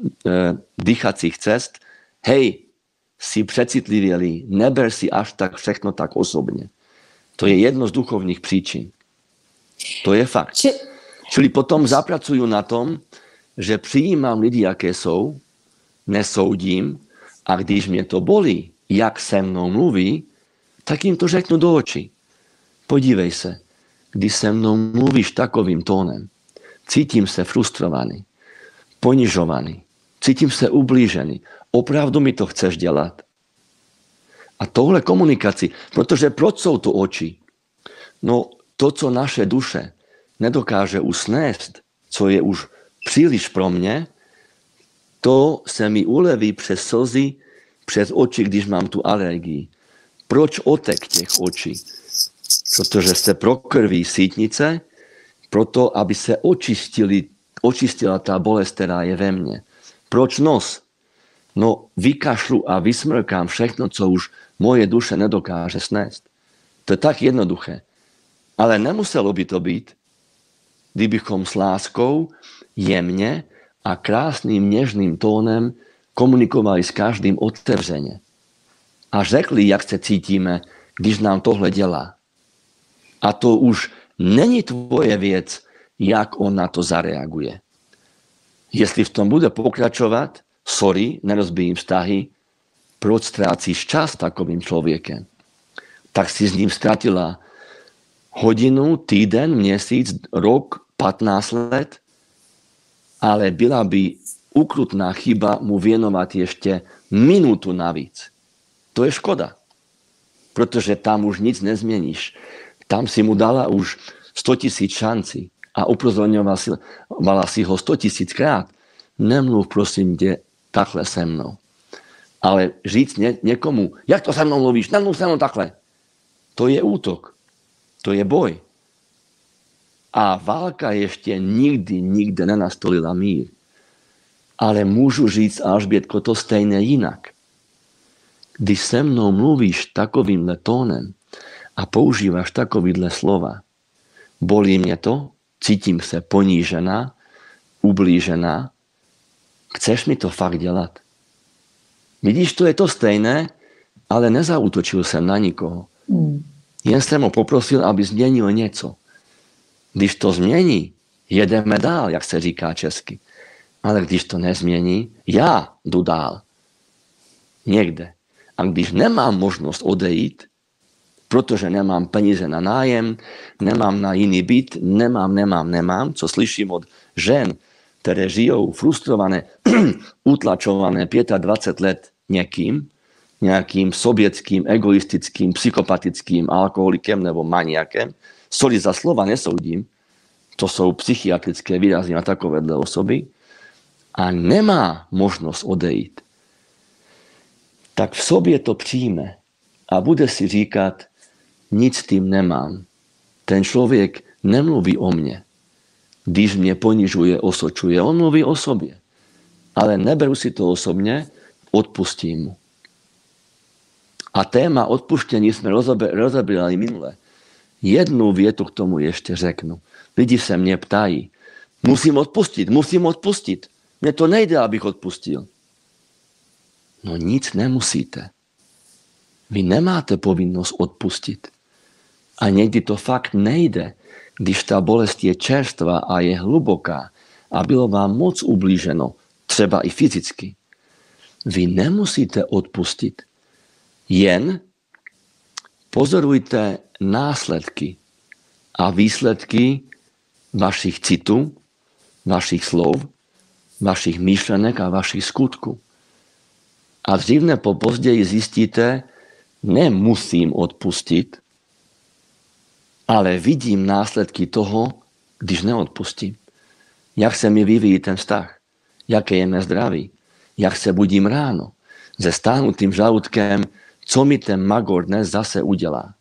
dýchacích cest, hej, si přecitlivělý, neber si až tak všechno tak osobně. To je jedno z duchovních příčin. To je fakt. Či, Čili potom zapracujú na tom, že přijímám lidi, aké jsou, nesoudím a když mě to bolí, jak se mnou mluví, tak jim to řeknu do očí. Podívej se, když se mnou mluvíš takovým tónem, cítím se frustrovaný, ponižovaný, cítím se ublížený. Opravdu mi to chceš dělat? A tohle komunikaci, protože proč jsou to oči? No to, co naše duše nedokáže usnést, co je už příliš pro mě, to se mi uleví přes slzy, přes oči, když mám tu alergii. Proč otek těch očí? Protože se prokrví sítnice, proto, aby se očistili, očistila ta bolest, která je ve mně. Proč nos? No vykašlu a vysmrkám všechno, co už moje duše nedokáže snést. To je tak jednoduché. Ale nemuselo by to být, kdybychom s láskou, jemně a krásným něžným tónem komunikovali s každým otevřeně. A řekli, jak se cítíme, když nám tohle dělá. A to už není tvoje věc, jak on na to zareaguje. Jestli v tom bude pokračovat, sorry, nerozbijím vztahy, proč ztrácíš čas takovým člověkem? Tak si s ním ztratila hodinu, týden, měsíc, rok, patnáct let, ale byla by ukrutná chyba mu věnovat ještě minutu navíc. To je škoda, protože tam už nic nezměníš. Tam si mu dala už sto tisíc šancí a upozorňovala si ho sto tisíckrát. Nemluv, prosím tě, takhle se mnou. Ale říct ně, někomu, jak to se mnou mluvíš, nemluv se mnou takhle. To je útok, to je boj. A válka ještě nikdy, nikde nenastolila mír. Ale můžu říct, Alžbětko, to stejně jinak. Když se mnou mluvíš takovýmhle tónem a používáš takovýhle slova, bolí mě to, cítím se ponížená, ublížená, chceš mi to fakt dělat? Vidíš, to je to stejné, ale nezautočil jsem na nikoho. Mm. Jen jsem ho poprosil, aby změnil něco. Když to změní, jedeme dál, jak se říká česky. Ale když to nezmění, já jdu dál. Někde. A když nemám možnost odejít, protože nemám peníze na nájem, nemám na jiný byt, nemám, nemám, nemám, co slyším od žen, které žijou frustrované, utlačované dvacet pět let někým, nějakým sovětským, egoistickým, psychopatickým alkoholikem nebo maniakem. Sorry za slova, nesoudím. To jsou psychiatrické výrazy na takovéhle osoby. A nemá možnost odejít. Tak v sobě to přijme a bude si říkat, nic s tím nemám. Ten člověk nemluví o mně. Když mě ponižuje, osočuje, on mluví o sobě. Ale neberu si to osobně, odpustím mu. A téma odpuštění jsme rozebrali minule. Jednu větu k tomu ještě řeknu. Lidi se mě ptají, musím odpustit, musím odpustit. Mně to nejde, abych odpustil. No nic nemusíte. Vy nemáte povinnost odpustit. A někdy to fakt nejde, když ta bolest je čerstvá a je hluboká a bylo vám moc ublíženo, třeba i fyzicky. Vy nemusíte odpustit. Jen pozorujte následky a výsledky vašich citů, vašich slov, vašich myšlenek a vašich skutků. A dřív nebo později zjistíte, nemusím odpustit, ale vidím následky toho, když neodpustím. Jak se mi vyvíjí ten vztah, jaké je mé zdraví, jak se budím ráno, se stáhnutým žaludkem, co mi ten magor dnes zase udělá.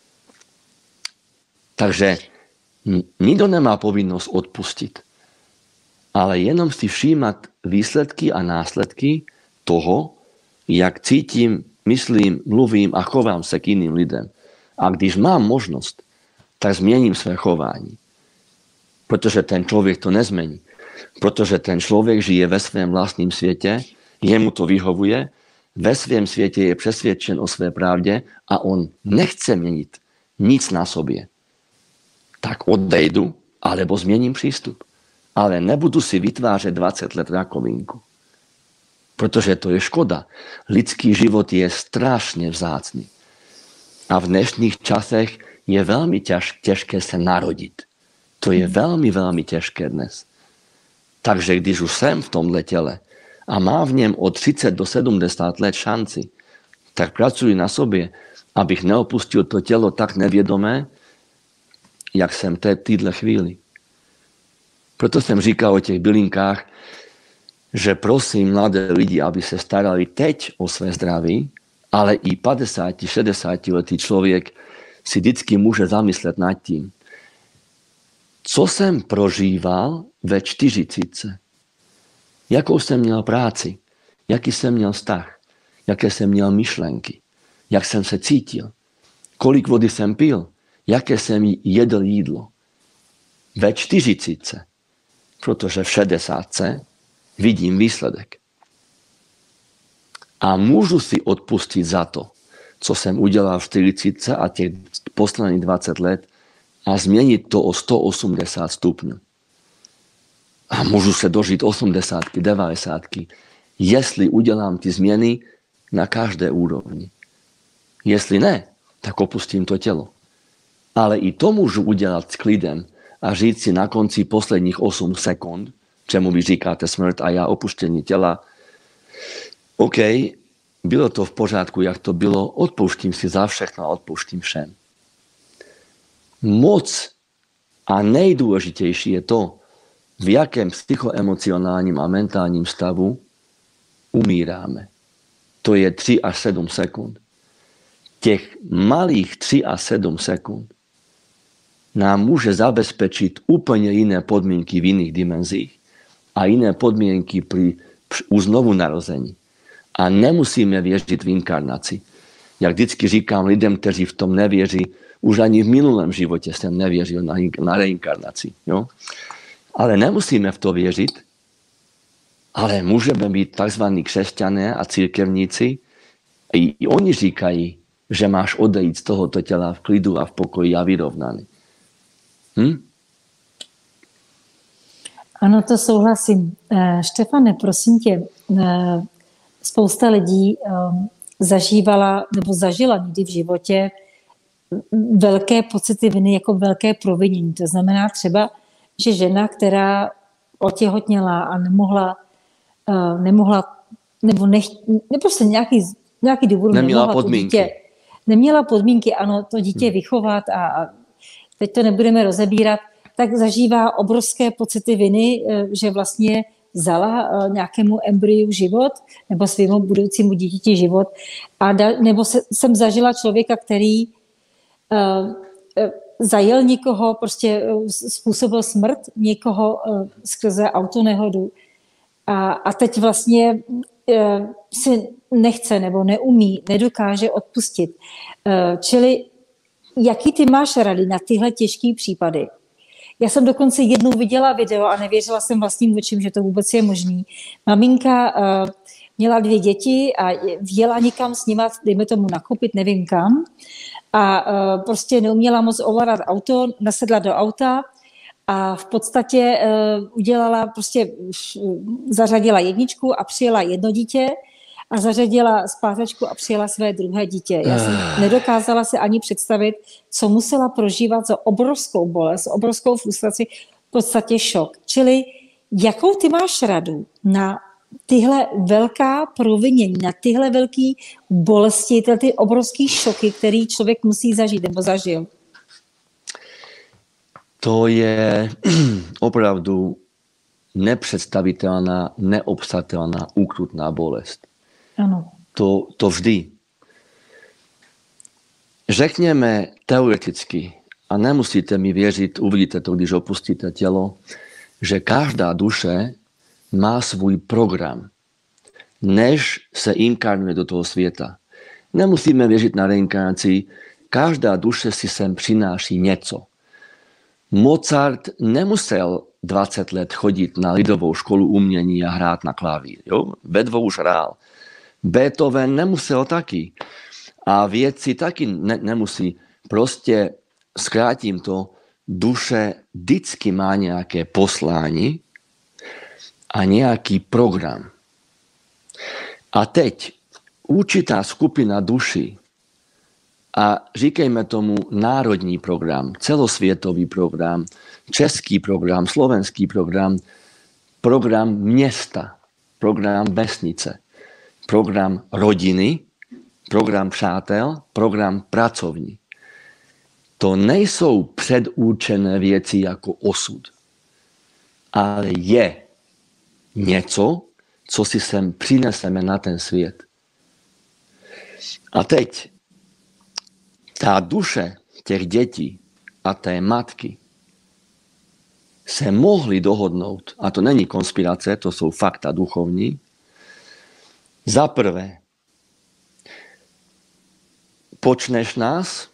Takže nikdo nemá povinnost odpustit, ale jenom si všímat výsledky a následky toho, jak cítím, myslím, mluvím a chovám se k jiným lidem. A když mám možnost, tak změním své chování. Protože ten člověk to nezmění. Protože ten člověk žije ve svém vlastním světě, jemu to vyhovuje, ve svém světě je přesvědčen o své pravdě a on nechce měnit nic na sobě. Tak odejdu alebo změním přístup. Ale nebudu si vytvářet dvacet let rakovinku. Protože to je škoda. Lidský život je strašně vzácný. A v dnešních časech je velmi těž, těžké se narodit. To je velmi, velmi těžké dnes. Takže když už jsem v tomhle těle a má v něm od třicet do sedmdesáti let šanci, tak pracuji na sobě, abych neopustil to tělo tak nevědomé, jak jsem v téhle chvíli. Proto jsem říkal o těch bylinkách, že prosím mladé lidi, aby se starali teď o své zdraví, ale i padesát šedesát letý člověk si vždycky může zamyslet nad tím, co jsem prožíval ve čtyřicítce. Jakou jsem měl práci, jaký jsem měl vztah, jaké jsem měl myšlenky, jak jsem se cítil, kolik vody jsem pil, jaké jsem jedl jídlo. Ve čtyřicítce, protože v šedesátce vidím výsledek. A můžu si odpustit za to, co jsem udělal v čtyřicítce a těch posledních dvacet let a změnit to o sto osmdesát stupňů. A můžu se dožít osmdesátky, devadesátky, jestli udělám ty změny na každé úrovni. Jestli ne, tak opustím to tělo. Ale i to můžu udělat s klidem a říct si na konci posledních osm sekund, čemu vy říkáte smrt a já opuštění těla, OK, bylo to v pořádku, jak to bylo, odpouštím si za všechno a odpouštím všem. Moc a nejdůležitější je to, v jakém psychoemocionálním a mentálním stavu umíráme. To je tři až sedm sekund. Těch malých tři až sedm sekund nám může zabezpečit úplně jiné podmínky v jiných dimenzích a jiné podmínky při u znovu narození. A nemusíme věřit v inkarnaci. Jak vždycky říkám lidem, kteří v tom nevěří, už ani v minulém životě jsem nevěřil na, na reinkarnaci. Jo? Ale nemusíme v to věřit, ale můžeme být takzvaní křesťané a církevníci. I oni říkají, že máš odejít z tohoto těla v klidu a v pokoji a vyrovnaný. Hm? Ano, to souhlasím. Štefane, prosím tě, spousta lidí zažívala nebo zažila někdy v životě velké pocity viny jako velké provinění. To znamená třeba, že žena, která otěhotněla a nemohla, nemohla nebo nech, ne prostě nějaký, nějaký důvod neměla nemohla podmínky. To dítě, neměla podmínky, ano, to dítě vychovat a, a teď to nebudeme rozebírat, tak zažívá obrovské pocity viny, že vlastně vzala nějakému embryu život nebo svému budoucímu dítěti život. A da, nebo se, jsem zažila člověka, který uh, uh, zajel někoho, prostě uh, způsobil smrt někoho uh, skrze autonehodu. A, a teď vlastně uh, si nechce nebo neumí, nedokáže odpustit. Uh, čili jaký ty máš rady na tyhle těžké případy? Já jsem dokonce jednou viděla video a nevěřila jsem vlastním očím, že to vůbec je možný. Maminka uh, měla dvě děti a jela někam s nima, dejme tomu nakoupit, nevím kam. A uh, prostě neuměla moc ovládat auto, nasedla do auta a v podstatě uh, udělala, prostě uh, zařadila jedničku a přijela jedno dítě a zařadila zpátečku a přijela své druhé dítě. Já jsem nedokázala si ani představit, co musela prožívat za obrovskou bolest, obrovskou frustraci, v podstatě šok. Čili jakou ty máš radu na tyhle velká provinění, na tyhle velké bolesti, tyhle ty obrovské šoky, který člověk musí zažít nebo zažil? To je opravdu nepředstavitelná, neobstatelná, ukrutná bolest. Ano. To, to vždy. Řekněme teoreticky, a nemusíte mi věřit, uvidíte to, když opustíte tělo, že každá duše má svůj program, než se inkarnuje do toho světa. Nemusíme věřit na reinkarnaci, každá duše si sem přináší něco. Mozart nemusel dvacet let chodit na lidovou školu umění a hrát na klavír. Jo? Ve dvou už hrál. Beethoven nemusel taky. A vědci taky ne, nemusí. Prostě zkrátím to, duše vždycky má nejaké poslání a nejaký program. A teď určitá skupina duší, a říkejme tomu národní program, celosvietový program, český program, slovenský program, program města, program vesnice, program rodiny, program přátel, program pracovní. To nejsou předurčené věci jako osud, ale je něco, co si sem přineseme na ten svět. A teď tá duše těch dětí a té matky se mohli dohodnout, a to není konspirace, to jsou fakta duchovní. Za prvé, počneš nás,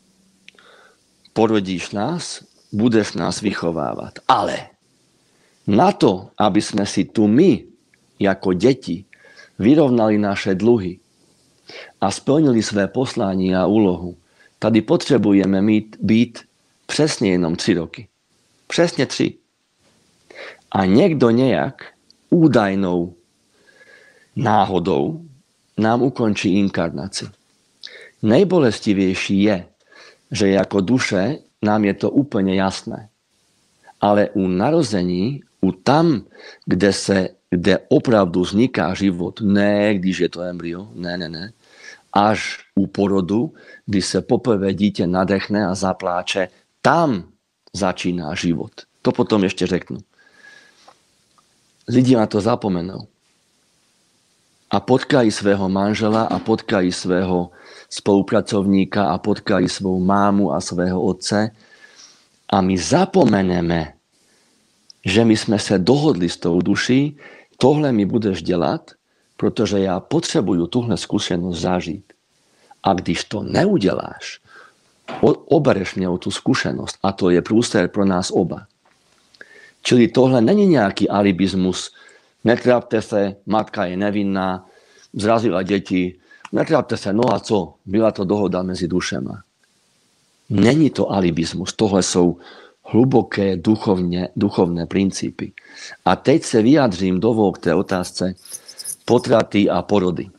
porodíš nás, budeš nás vychovávat. Ale na to, aby jsme si tu my, jako děti, vyrovnali naše dluhy a splnili své poslání a úlohu, tady potřebujeme mít, být přesně jenom tři roky. Přesně tři. A někdo nějak údajnou náhodou nám ukončí inkarnaci. Nejbolestivější je, že jako duše nám je to úplně jasné. Ale u narození, u tam, kde, se, kde opravdu vzniká život, ne když je to embryo, ne, ne, ne, až u porodu, kdy se poprvé dítě nadechne a zapláče, tam začíná život. To potom ještě řeknu. Lidi na to zapomenou. A potkají svého manžela a potkají svého spolupracovníka a potkají svou mámu a svého otce a my zapomeneme, že my jsme se dohodli s tou duší, tohle mi budeš dělat, protože já potřebuju tuhle zkušenost zažít. A když to neuděláš, obereš mě o tu zkušenost a to je průser pro nás oba. Čili tohle není nějaký alibismus, netrápte se, matka je nevinná, zrazila děti, netrápte se, no a co, byla to dohoda mezi dušema. Není to alibismus, tohle jsou hluboké duchovně, duchovné principy. A teď se vyjádřím dovol k té otázce potraty a porody.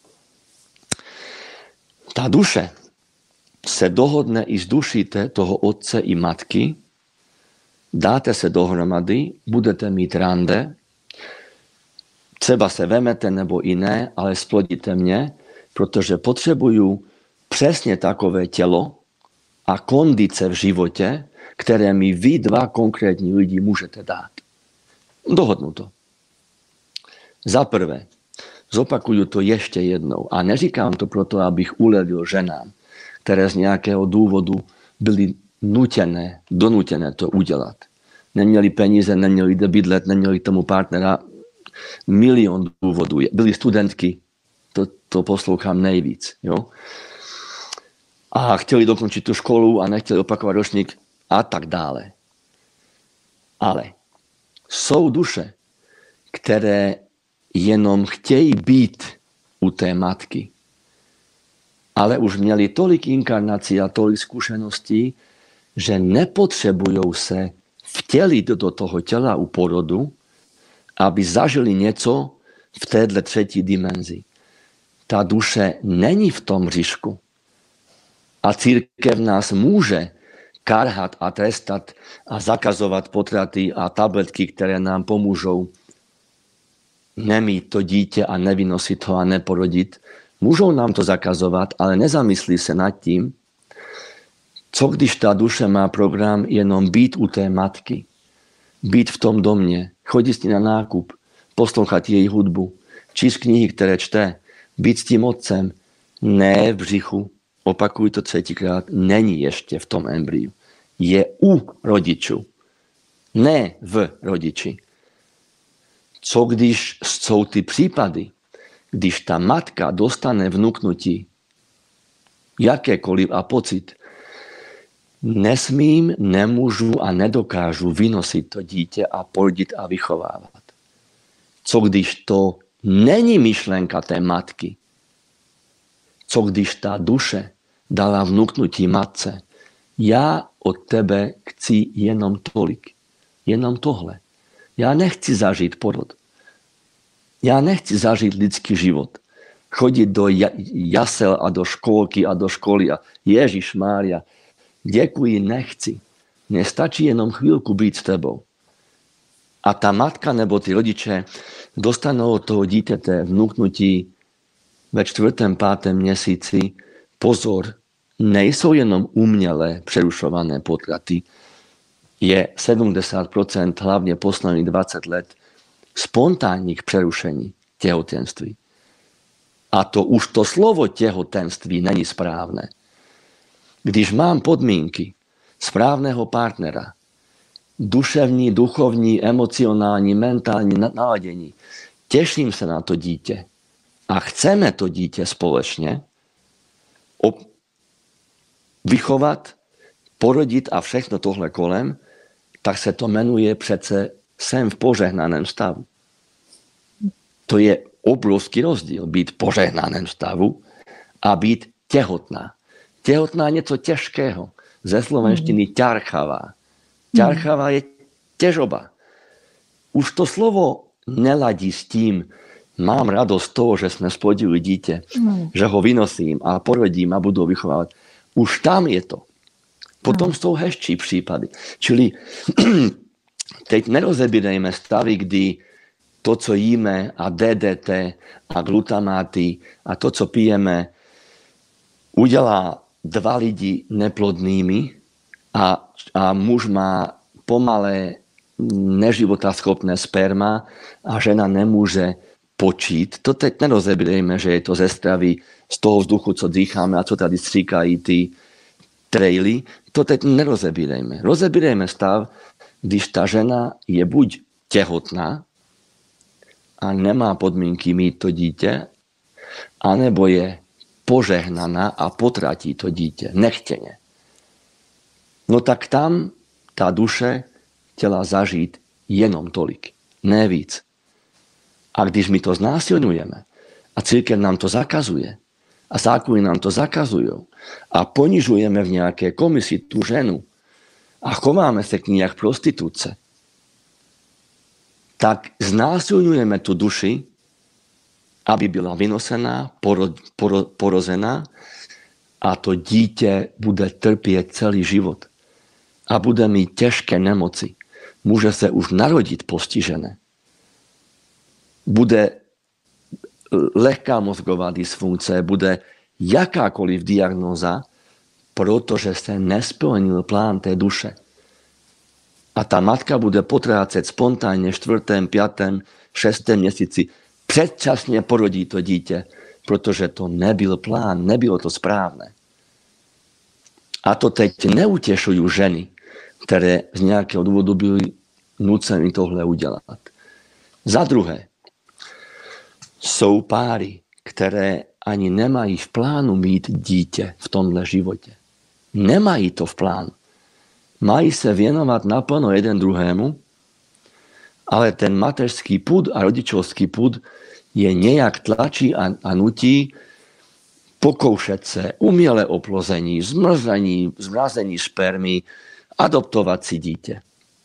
Ta duše se dohodne i z duší toho otce i matky, dáte se dohromady, budete mít rande, třeba se vemete nebo i ne, ale splodíte mě, protože potřebuju přesně takové tělo a kondice v životě, které mi vy dva konkrétní lidi můžete dát. Dohodnu to. Za prvé, zopakuju to ještě jednou a neříkám to proto, abych ulevil ženám, které z nějakého důvodu byly nutěné, donutěné to udělat. Neměli peníze, neměli kde bydlet, neměli tomu partnera. Milion důvodů. Byli studentky, to, to poslouchám nejvíc. Jo? A chtěli dokončit tu školu a nechtěli opakovat ročník a tak dále. Ale jsou duše, které jenom chtějí být u té matky, ale už měli tolik inkarnací a tolik zkušeností, že nepotřebují se vtělit do toho těla u porodu, aby zažili něco v téhle třetí dimenzi. Ta duše není v tom říšku. A církev nás může karhat a trestat a zakazovat potraty a tabletky, které nám pomůžou nemít to dítě a nevynosit ho a neporodit. Můžou nám to zakazovat, ale nezamyslí se nad tím, co když ta duše má program jenom být u té matky, být v tom domě, chodit s ní na nákup, poslouchat její hudbu, číst knihy, které čte, být s tím otcem, ne v břichu, opakuj to třetíkrát, není ještě v tom embryu. Je u rodičů, ne v rodiči. Co když jsou ty případy, když ta matka dostane vnuknutí, jakékoliv a pocit, nesmím, nemůžu a nedokážu vynosit to dítě a porodit a vychovávat. Co když to není myšlenka té matky? Co když ta duše dala vnuknutí matce? Já od tebe chci jenom tolik. Jenom tohle. Já nechci zažít porod. Já nechci zažít lidský život. Chodit do jasel a do školky a do školy a Ježišmária, děkuji, nechci. Mně stačí jenom chvíľku být s tebou. A ta matka nebo ty rodiče dostanou od toho dítěte vnúknutí ve čtvrtém, pátém měsíci. Pozor, nejsou jenom umělé přerušované potraty. Je sedmdesát procent, hlavně posledních dvacet let, spontánních přerušení těhotenství. A to už to slovo těhotenství není správné. Když mám podmínky správného partnera, duševní, duchovní, emocionální, mentální naladění, těším se na to dítě a chceme to dítě společně vychovat, porodit a všechno tohle kolem, tak se to jmenuje přece jsem v požehnaném stavu. To je obrovský rozdíl být v požehnaném stavu a být těhotná. Těhotná je něco těžkého. Ze slovenštiny ťarchavá. Ťarchavá je těžoba. Už to slovo neladí s tím, mám radost z toho, že jsme splodili dítě, mm. že ho vynosím a porodím a budu ho vychovávat. Už tam je to. Potom mm. jsou hezčí případy. Čili teď nerozebírejme stavy, kdy to, co jíme a D D T a glutamáty a to, co pijeme, udělá dva lidi neplodnými a, a muž má pomalé neživotaschopné sperma a žena nemůže počít. To teď nerozebírejme, že je to ze stravy, z toho vzduchu, co dýcháme a co tady stříkají ty traily. To teď nerozebírejme. Rozebírejme stav, když ta žena je buď těhotná a nemá podmínky mít to dítě, anebo je požehnaná a potratí to dítě nechtěně. No tak tam ta duše chtěla zažít jenom tolik, ne víc. A když my to znásilňujeme a církev nám to zakazuje a zákony nám to zakazují a ponižujeme v nějaké komisi tu ženu a chováme se k ní jak prostituce, tak znásilňujeme tu duši, aby byla vynosená, poro, poro, porozená a to dítě bude trpět celý život a bude mít těžké nemoci. Může se už narodit postižené. Bude lehká mozgová dysfunkce, bude jakákoliv diagnóza, protože se nesplnil plán té duše. A ta matka bude potrácet spontánně v čtvrtém, pátém, šestém měsíci. Předčasně porodí to dítě, protože to nebyl plán, nebylo to správné. A to teď neutěšují ženy, které z nějakého důvodu byly nuceny tohle udělat. Za druhé, jsou páry, které ani nemají v plánu mít dítě v tomhle životě. Nemají to v plánu. Mají se věnovat naplno jeden druhému, ale ten mateřský pud a rodičovský pud je nějak tlačí a, a nutí pokoušet se umělé oplození, zmrazení, zmrazení spermy, adoptovat si dítě.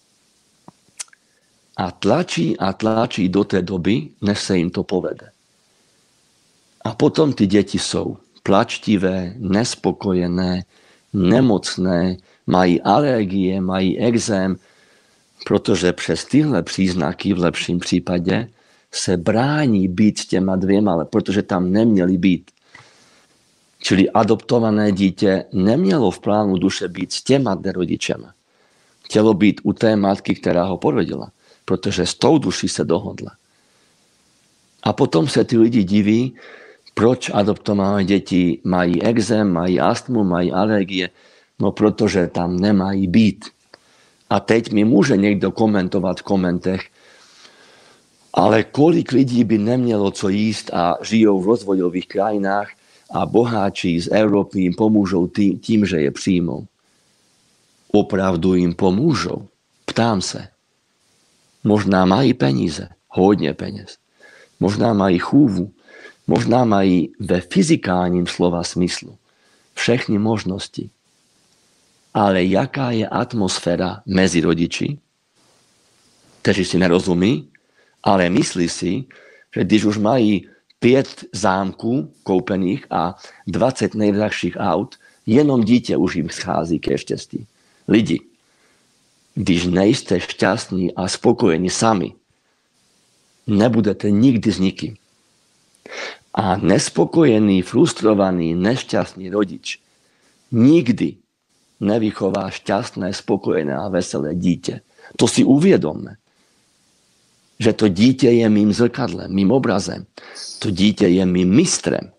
A tlačí a tlačí do té doby, než se jim to povede. A potom ty děti jsou plačtivé, nespokojené, nemocné, mají alergie, mají exém, protože přes tyhle příznaky v lepším případě se brání být s těma dvěma, protože tam neměli být. Čili adoptované dítě nemělo v plánu duše být s těma rodičema. Chtělo být u té matky, která ho porodila, protože s tou duší se dohodla. A potom se ty lidi diví, proč adoptované děti mají exém, mají astmu, mají alergie, no protože tam nemají být. A teď mi může někdo komentovat v komentech, ale kolik lidí by nemělo co jíst a žijou v rozvojových krajinách a boháči z Evropy jim pomůžou tím, tím, že je přijmou. Opravdu jim pomůžou? Ptám se. Možná mají peníze, hodně peněz. Možná mají chůvu, možná mají ve fyzikálním slova smyslu všechny možnosti. ale jaká je atmosféra mezi rodiči, kteří si nerozumí, ale myslí si, že když už mají pět zámků koupených a dvacet nejdražších aut, jenom dítě už jim schází ke štěstí. Lidi, když nejste šťastní a spokojení sami, nebudete nikdy s nikým. A nespokojený, frustrovaný, nešťastný rodič nikdy nevychová šťastné, spokojené a veselé dítě. To si uvědomme. Že to dítě je mým zrkadlem, mým obrazem. To dítě je mým mistrem.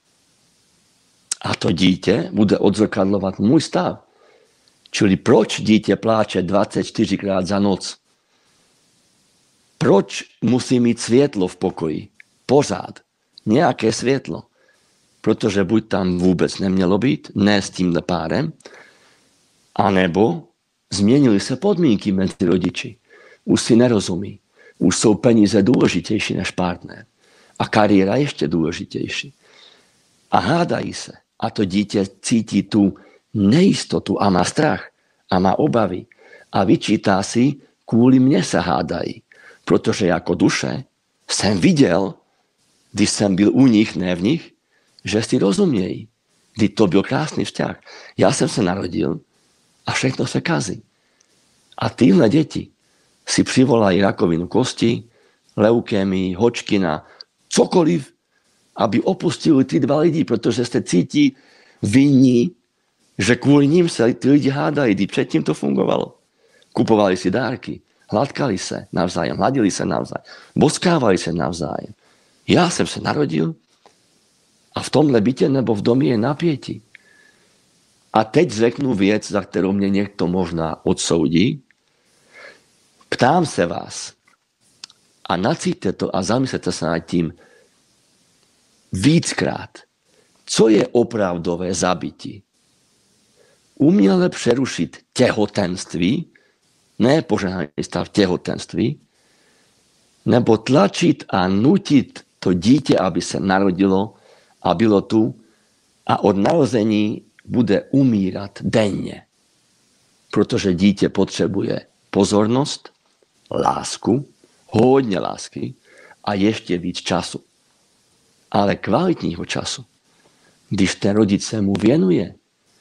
A to dítě bude odzrkadlovat můj stav. Čili proč dítě pláče dvacetčtyřikrát za noc? Proč musí mít světlo v pokoji? Pořád. Nějaké světlo. Protože buď tam vůbec nemělo být, ne s tímhle párem, anebo změnily se podmínky mezi rodiči. Už si nerozumí. Už jsou peníze důležitější než partner. A kariéra ještě důležitější. A hádají se. A to dítě cítí tu nejistotu a má strach a má obavy. A vyčítá si, kvůli mně se hádají. Protože jako duše jsem viděl, když jsem byl u nich, ne v nich, že si rozumějí. Když to byl krásný vzťah. Já jsem se narodil a všechno se kazí. A tyhle děti si přivolají rakovinu kosti, leukémii, Hodgkina, cokoliv, aby opustili ty dva lidi, protože se cítí vinní, že kvůli ním se ty lidi hádají, když předtím to fungovalo. Kupovali si dárky, hladkali se navzájem, hladili se navzájem, boskávali se navzájem. Já jsem se narodil a v tomhle bytě nebo v domě je napětí. A teď řeknu věc, za kterou mě někdo možná odsoudí. Ptám se vás a nacíťte to a zamyslete se nad tím víckrát. Co je opravdové zabití? Uměle přerušit těhotenství, ne požehnaný stav těhotenství, nebo tlačit a nutit to dítě, aby se narodilo a bylo tu a od narození bude umírat denně. Protože dítě potřebuje pozornost, lásku, hodně lásky a ještě víc času. Ale kvalitního času, když ten rodič se mu věnuje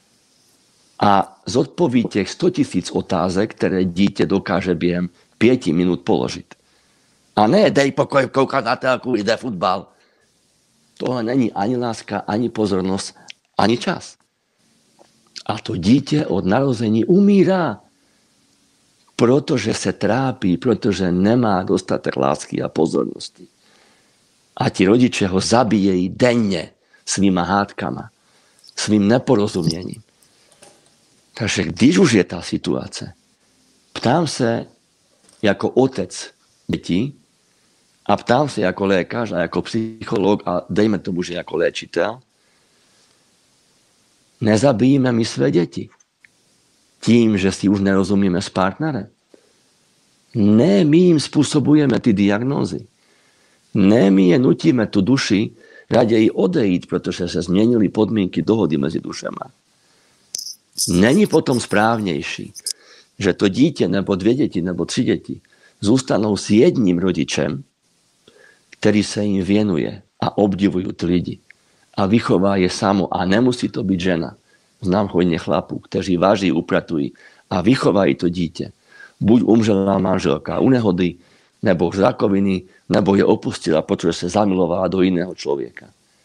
a zodpoví těch sto tisíc otázek, které dítě dokáže během pěti minut položit. A ne, dej pokoj, koukat na telku, jde fotbal. Tohle není ani láska, ani pozornost, ani čas. A to dítě od narození umírá, protože se trápí, protože nemá dostatek lásky a pozornosti. A ti rodiče ho zabíjejí denně svýma hádkama, svým neporozuměním. Takže když už je ta situace, ptám se jako otec dětí a ptám se jako lékař a jako psycholog a dejme tomu, že jako léčitel, nezabijíme my své děti tím, že si už nerozumíme s partnerem. Ne, my jim způsobujeme ty diagnózy. Ne, my je nutíme tu duši raději odejít, protože se změnily podmínky dohody mezi dušema. Není potom správnější, že to dítě nebo dvě děti nebo tři děti zůstanou s jedním rodičem, který se jim věnuje a obdivují ty lidi a vychová je samo a nemusí to být žena. Znám hodně chlapů, kteří vaří, upratují a vychovají to dítě. Buď umřela manželka u nehody, nebo z rakoviny, nebo je opustila, protože se zamilovala do jiného člověka.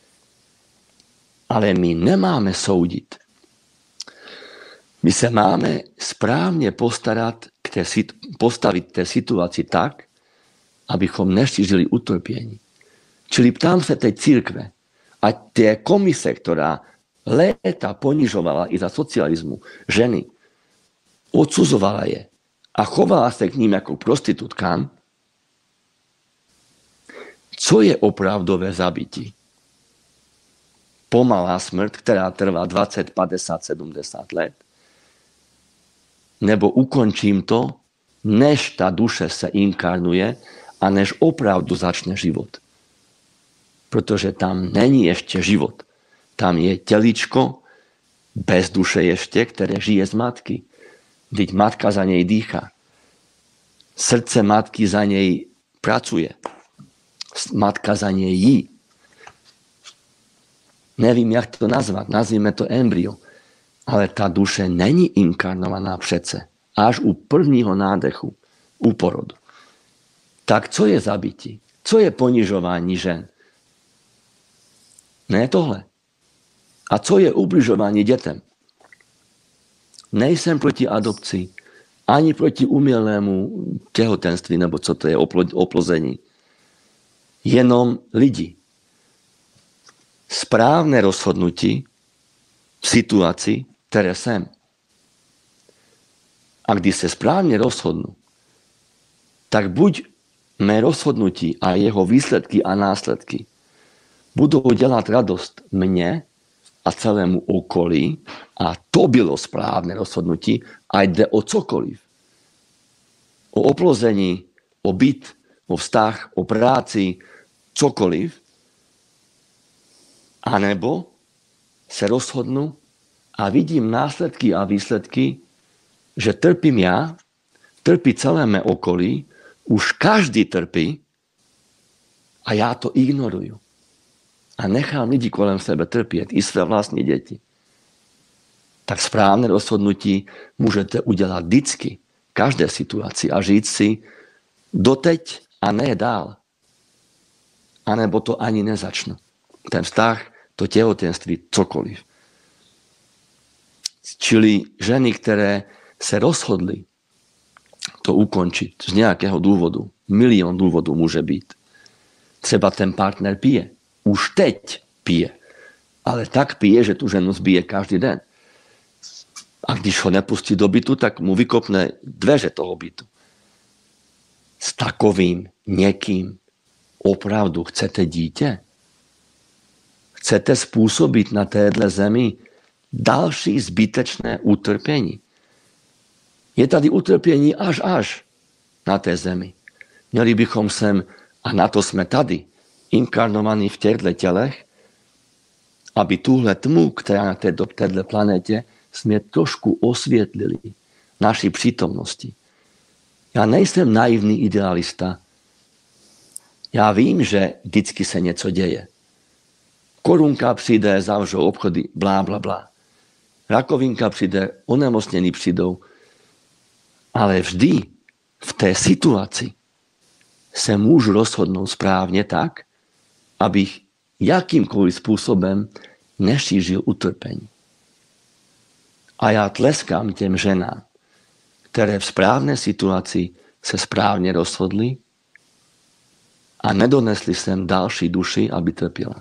Ale my nemáme soudit. My se máme správně postarat k té, postavit té situaci tak, abychom nešířili utrpění. Čili ptám se té církve a té komise, která léta ponižovala i za socialismu ženy, odsuzovala je a chovala se k ním jako prostitutkám, co je opravdové zabití? Pomalá smrt, která trvá dvacet, padesát, sedmdesát let? Nebo ukončím to, než ta duše se inkarnuje a než opravdu začne život? Protože tam není ještě život. Tam je tělíčko, bez duše ešte, ktoré žije z matky. Veď matka za nej dýcha. Srdce matky za nej pracuje. Matka za nej jí. Nevím, jak to nazvať. Nazvime to embryo. Ale tá duše není inkarnovaná přece. Až u prvního nádechu, u porodu. Tak co je zabití? Co je ponižování žen? Ne tohle. A co je ubližování dětem? Nejsem proti adopcii, ani proti umělému těhotenství, nebo co to je, oplození. Jenom lidi. Správne rozhodnutí v situaci, které jsem. A když se správně rozhodnu, tak buď mé rozhodnutí a jeho výsledky a následky budou dělat radost mně a celému okolí, a to bylo správné rozhodnutí, a jde o cokoliv. O oplození, o byt, o vztah, o práci, cokoliv. A nebo se rozhodnu a vidím následky a výsledky, že trpím já, trpí celé mé okolí, už každý trpí a já to ignoruju. A nechám lidi kolem sebe trpět, i své vlastní děti. Tak správné rozhodnutí můžete udělat vždycky, v každé situaci a říct si doteď a ne dál. A nebo to ani nezačnu. Ten vztah, to těhotenství, cokoliv. Čili ženy, které se rozhodli to ukončit z nějakého důvodu, milion důvodů může být. Třeba ten partner pije. Už teď pije. Ale tak pije, že tu ženu zbije každý den. A když ho nepustí do bytu, tak mu vykopne dveře toho bytu. S takovým někým opravdu chcete dítě? Chcete způsobit na téhle zemi další zbytečné utrpení? Je tady utrpení až až na té zemi. Měli bychom sem, a na to jsme tady, inkarnovaní v těchto tělech, aby tuhle tmu, která na této, této planetě, jsme trošku osvětlili naší přítomnosti. Já nejsem naivní idealista. Já vím, že vždycky se něco děje. Korunka přijde, zavřou obchody, blá, blá, blá. Rakovinka přijde, onemocnění přijdou. Ale vždy v té situaci se můžu rozhodnout správně tak, abych jakýmkoliv způsobem nešířil utrpení. A já tleskám těm ženám, které v správné situaci se správně rozhodly a nedonesli sem další duši, aby trpěla.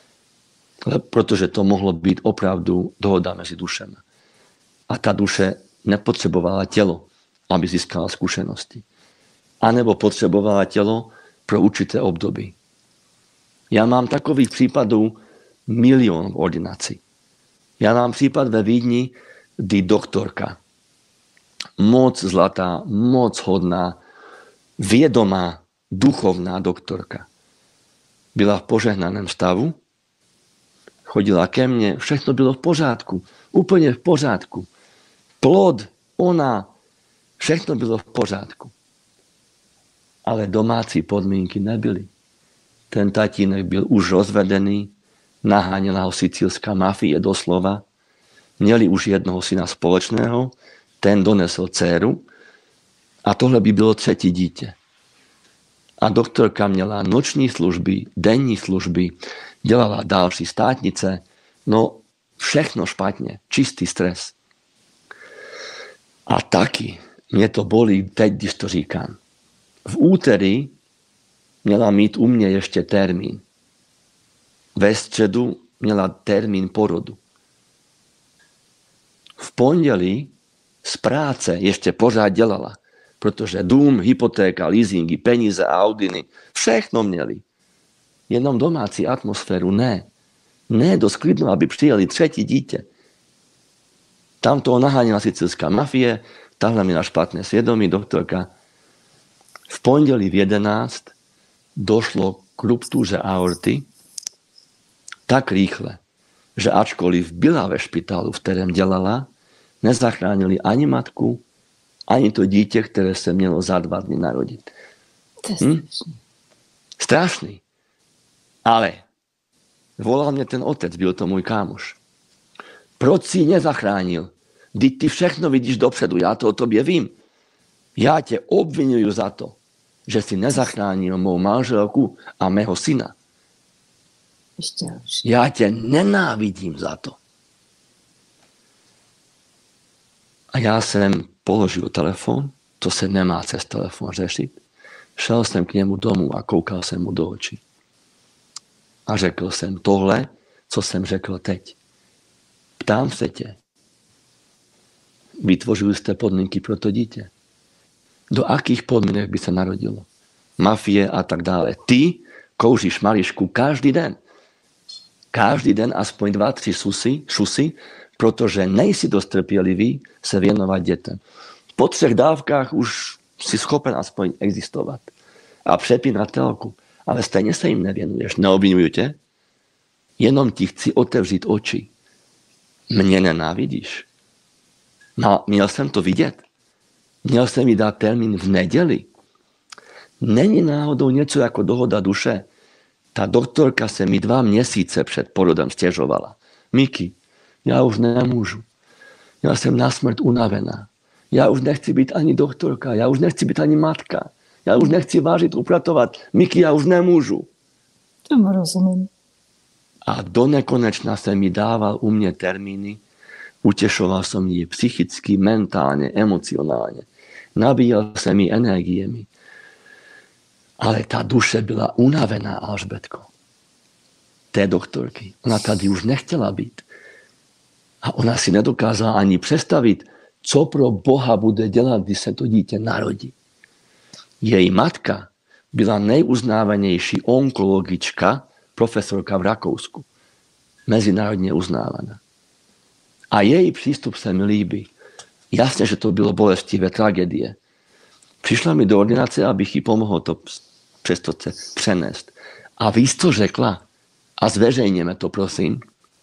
Protože to mohlo být opravdu dohoda mezi dušemi. A ta duše nepotřebovala tělo, aby získala zkušenosti. A nebo potřebovala tělo pro určité období. Já mám takových případů milion v ordinaci. Já mám případ ve Vídni, kdy doktorka, moc zlatá, moc hodná, vědomá, duchovná doktorka, byla v požehnaném stavu, chodila ke mně, všechno bylo v pořádku, úplně v pořádku. Plod, ona, všechno bylo v pořádku. Ale domácí podmínky nebyly. Ten tatínek byl už rozvedený, naháněla ho sicílská mafie doslova, měli už jednoho syna společného, ten donesl dceru a tohle by bylo třetí dítě. A doktorka měla noční služby, denní služby, dělala další státnice, no všechno špatně, čistý stres. A taky mě to bolí teď, když to říkám. V úterý měla mít u mě ještě termín. Ve středu měla termín porodu. V pondělí z práce ještě pořád dělala, protože dům, hypotéka, leasingy, peníze, audiny, všechno měli. Jenom domácí atmosféru ne. Ne dost klidno, aby přijeli třetí dítě. Tam toho naháněla sicilská mafie, tahle měla špatné svědomí, doktorka. V pondělí v jedenáct došlo k ruptuře aorty tak rýchle, že ačkoliv byla ve špitálu, v kterém dělala, nezachránili ani matku, ani to dítě, které se mělo za dva dny narodit. To je hm? Strašný. Ale volal mě ten otec, byl to můj kámoš. Proč si ji nezachránil? Vždyť ty všechno vidíš dopředu, já to o tobě vím. Já tě obvinuju za to, že si nezachránil mou manželku a mého syna. Ještě Já tě nenávidím za to. A já jsem položil telefon, to se nemá cez telefon řešit. Šel jsem k němu domů a koukal jsem mu do očí. A řekl jsem tohle, co jsem řekl teď. Ptám se tě, vytvořili jste podmínky pro to dítě? Do akých podmínek by se narodilo? Mafie a tak dále. Ty kouříš Marišku každý den. Každý den aspoň dva, tři susy, šusy, protože nejsi dost trpělivý se věnovat dětem. Po třech dávkách už jsi schopen aspoň existovat. A přepínat telku. Ale stejně se jim nevěnuješ. Neobvinuju tě. Jenom ti chci otevřít oči. Mě nenávidíš. No, měl jsem to vidět. Měl jsem mi dát termín v neděli. Není náhodou něco jako dohoda duše. Ta doktorka se mi dva měsíce před porodem stěžovala. Miki, já už nemůžu. Já jsem na smrt unavená. Já už nechci být ani doktorka, já už nechci být ani matka. Já už nechci vážit, upratovat. Miki, já už nemůžu. Tomu rozumím. A do nekonečna se mi dával u mě termíny. Utešoval som ji psychicky, mentálne, emocionálne. Nabíjal jsem ji energiemi. Ale ta duše byla unavená, Alžbetko. Té doktorky. Ona tady už nechtěla být. A ona si nedokázala ani představit, co pro Boha bude dělat, když se to dítě narodí. Její matka byla nejuznávanější onkologička, profesorka v Rakousku. Mezinárodně uznávaná. A její přístup se mi líbí. Jasně, že to bylo bolestivé, tragédie. Přišla mi do ordinace, abych jí pomohl to přes to přenést. A víš, co řekla? A zveřejněme to, prosím.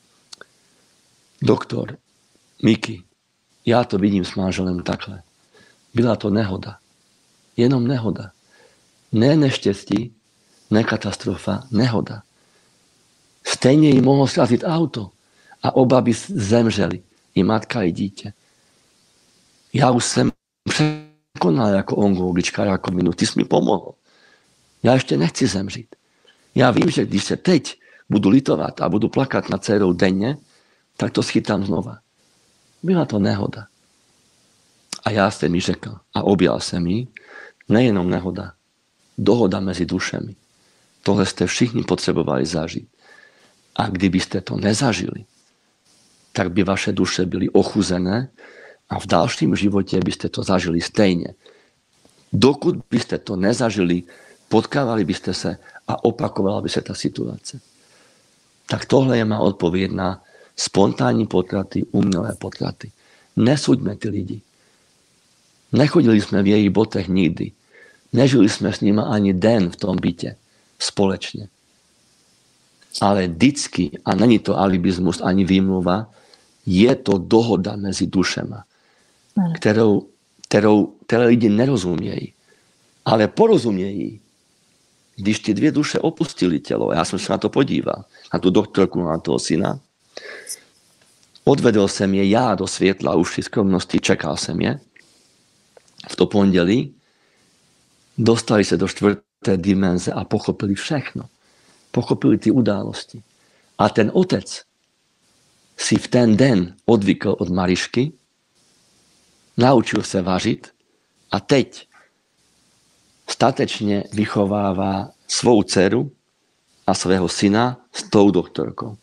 Doktor, Miki, já to vidím s manželem takhle. Byla to nehoda. Jenom nehoda. Ne neštěstí, ne katastrofa, nehoda. Stejně jí mohlo srazit auto. A oba by zemřeli. I matka, i dítě. Já už jsem překonal jako onkologička rakovinu. Ty jsi mi pomohl. Já ještě nechci zemřít. Já vím, že když se teď budu litovat a budu plakat nad dcerou denně, tak to schytám znova. Byla to nehoda. A já jsem mi řekl a objal jsem ji, nejenom nehoda, dohoda mezi dušemi. Tohle jste všichni potřebovali zažít. A kdybyste to nezažili, tak by vaše duše byly ochuzené a v dalším životě byste to zažili stejně. Dokud byste to nezažili, potkávali byste se a opakovala by se ta situace. Tak tohle je má odpověď na spontánní potraty, umělé potraty. Nesuďme ty lidi. Nechodili jsme v jejich botech nikdy. Nežili jsme s nimi ani den v tom bytě společně. Ale vždycky, a není to alibismus ani výmluva, je to dohoda mezi dušema, kterou, kterou, které lidi nerozumějí. Ale porozumějí, když ty dvě duše opustili tělo. Já jsem se na to podíval, na tu doktorku, na toho syna. Odvedl jsem je já do světla, už v skromnosti čekal jsem je. V to pondělí dostali se do čtvrté dimenze a pochopili všechno. Pochopili ty události. A ten otec si v ten den odvykl od Marišky, naučil se vařit a teď statečně vychovává svou dceru a svého syna s tou doktorkou.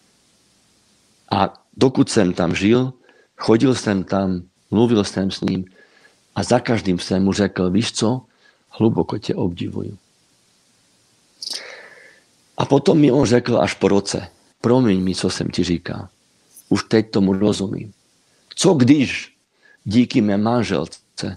A dokud jsem tam žil, chodil jsem tam, mluvil jsem s ním a za každým jsem mu řekl, víš co, hluboko tě obdivuju. A potom mi on řekl až po roce, promiň mi, co jsem ti říkal. Už teď tomu rozumím. Co když díky mé manželce,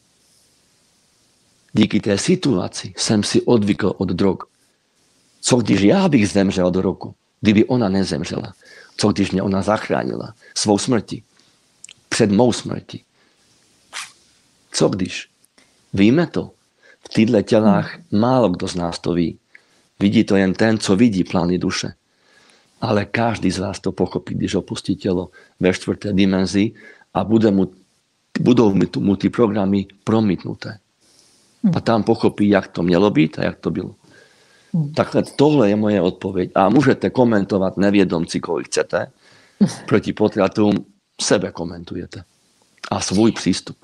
díky té situaci jsem si odvykl od drog. Co když já bych zemřel do roku, kdyby ona nezemřela. Co když mě ona zachránila svou smrti? Před mou smrti. Co když? Víme to. V týchto tělách málo kdo z nás to ví. Vidí to jen ten, co vidí plány duše. Ale každý z vás to pochopí, když opustí tělo ve čtvrté dimenzi a bude mu, budou mu ty programy promítnuté. A tam pochopí, jak to mělo být a jak to bylo. Takhle tohle je moje odpověď. A můžete komentovat nevědomci, kolik chcete. Proti potratům sebe komentujete. A svůj přístup.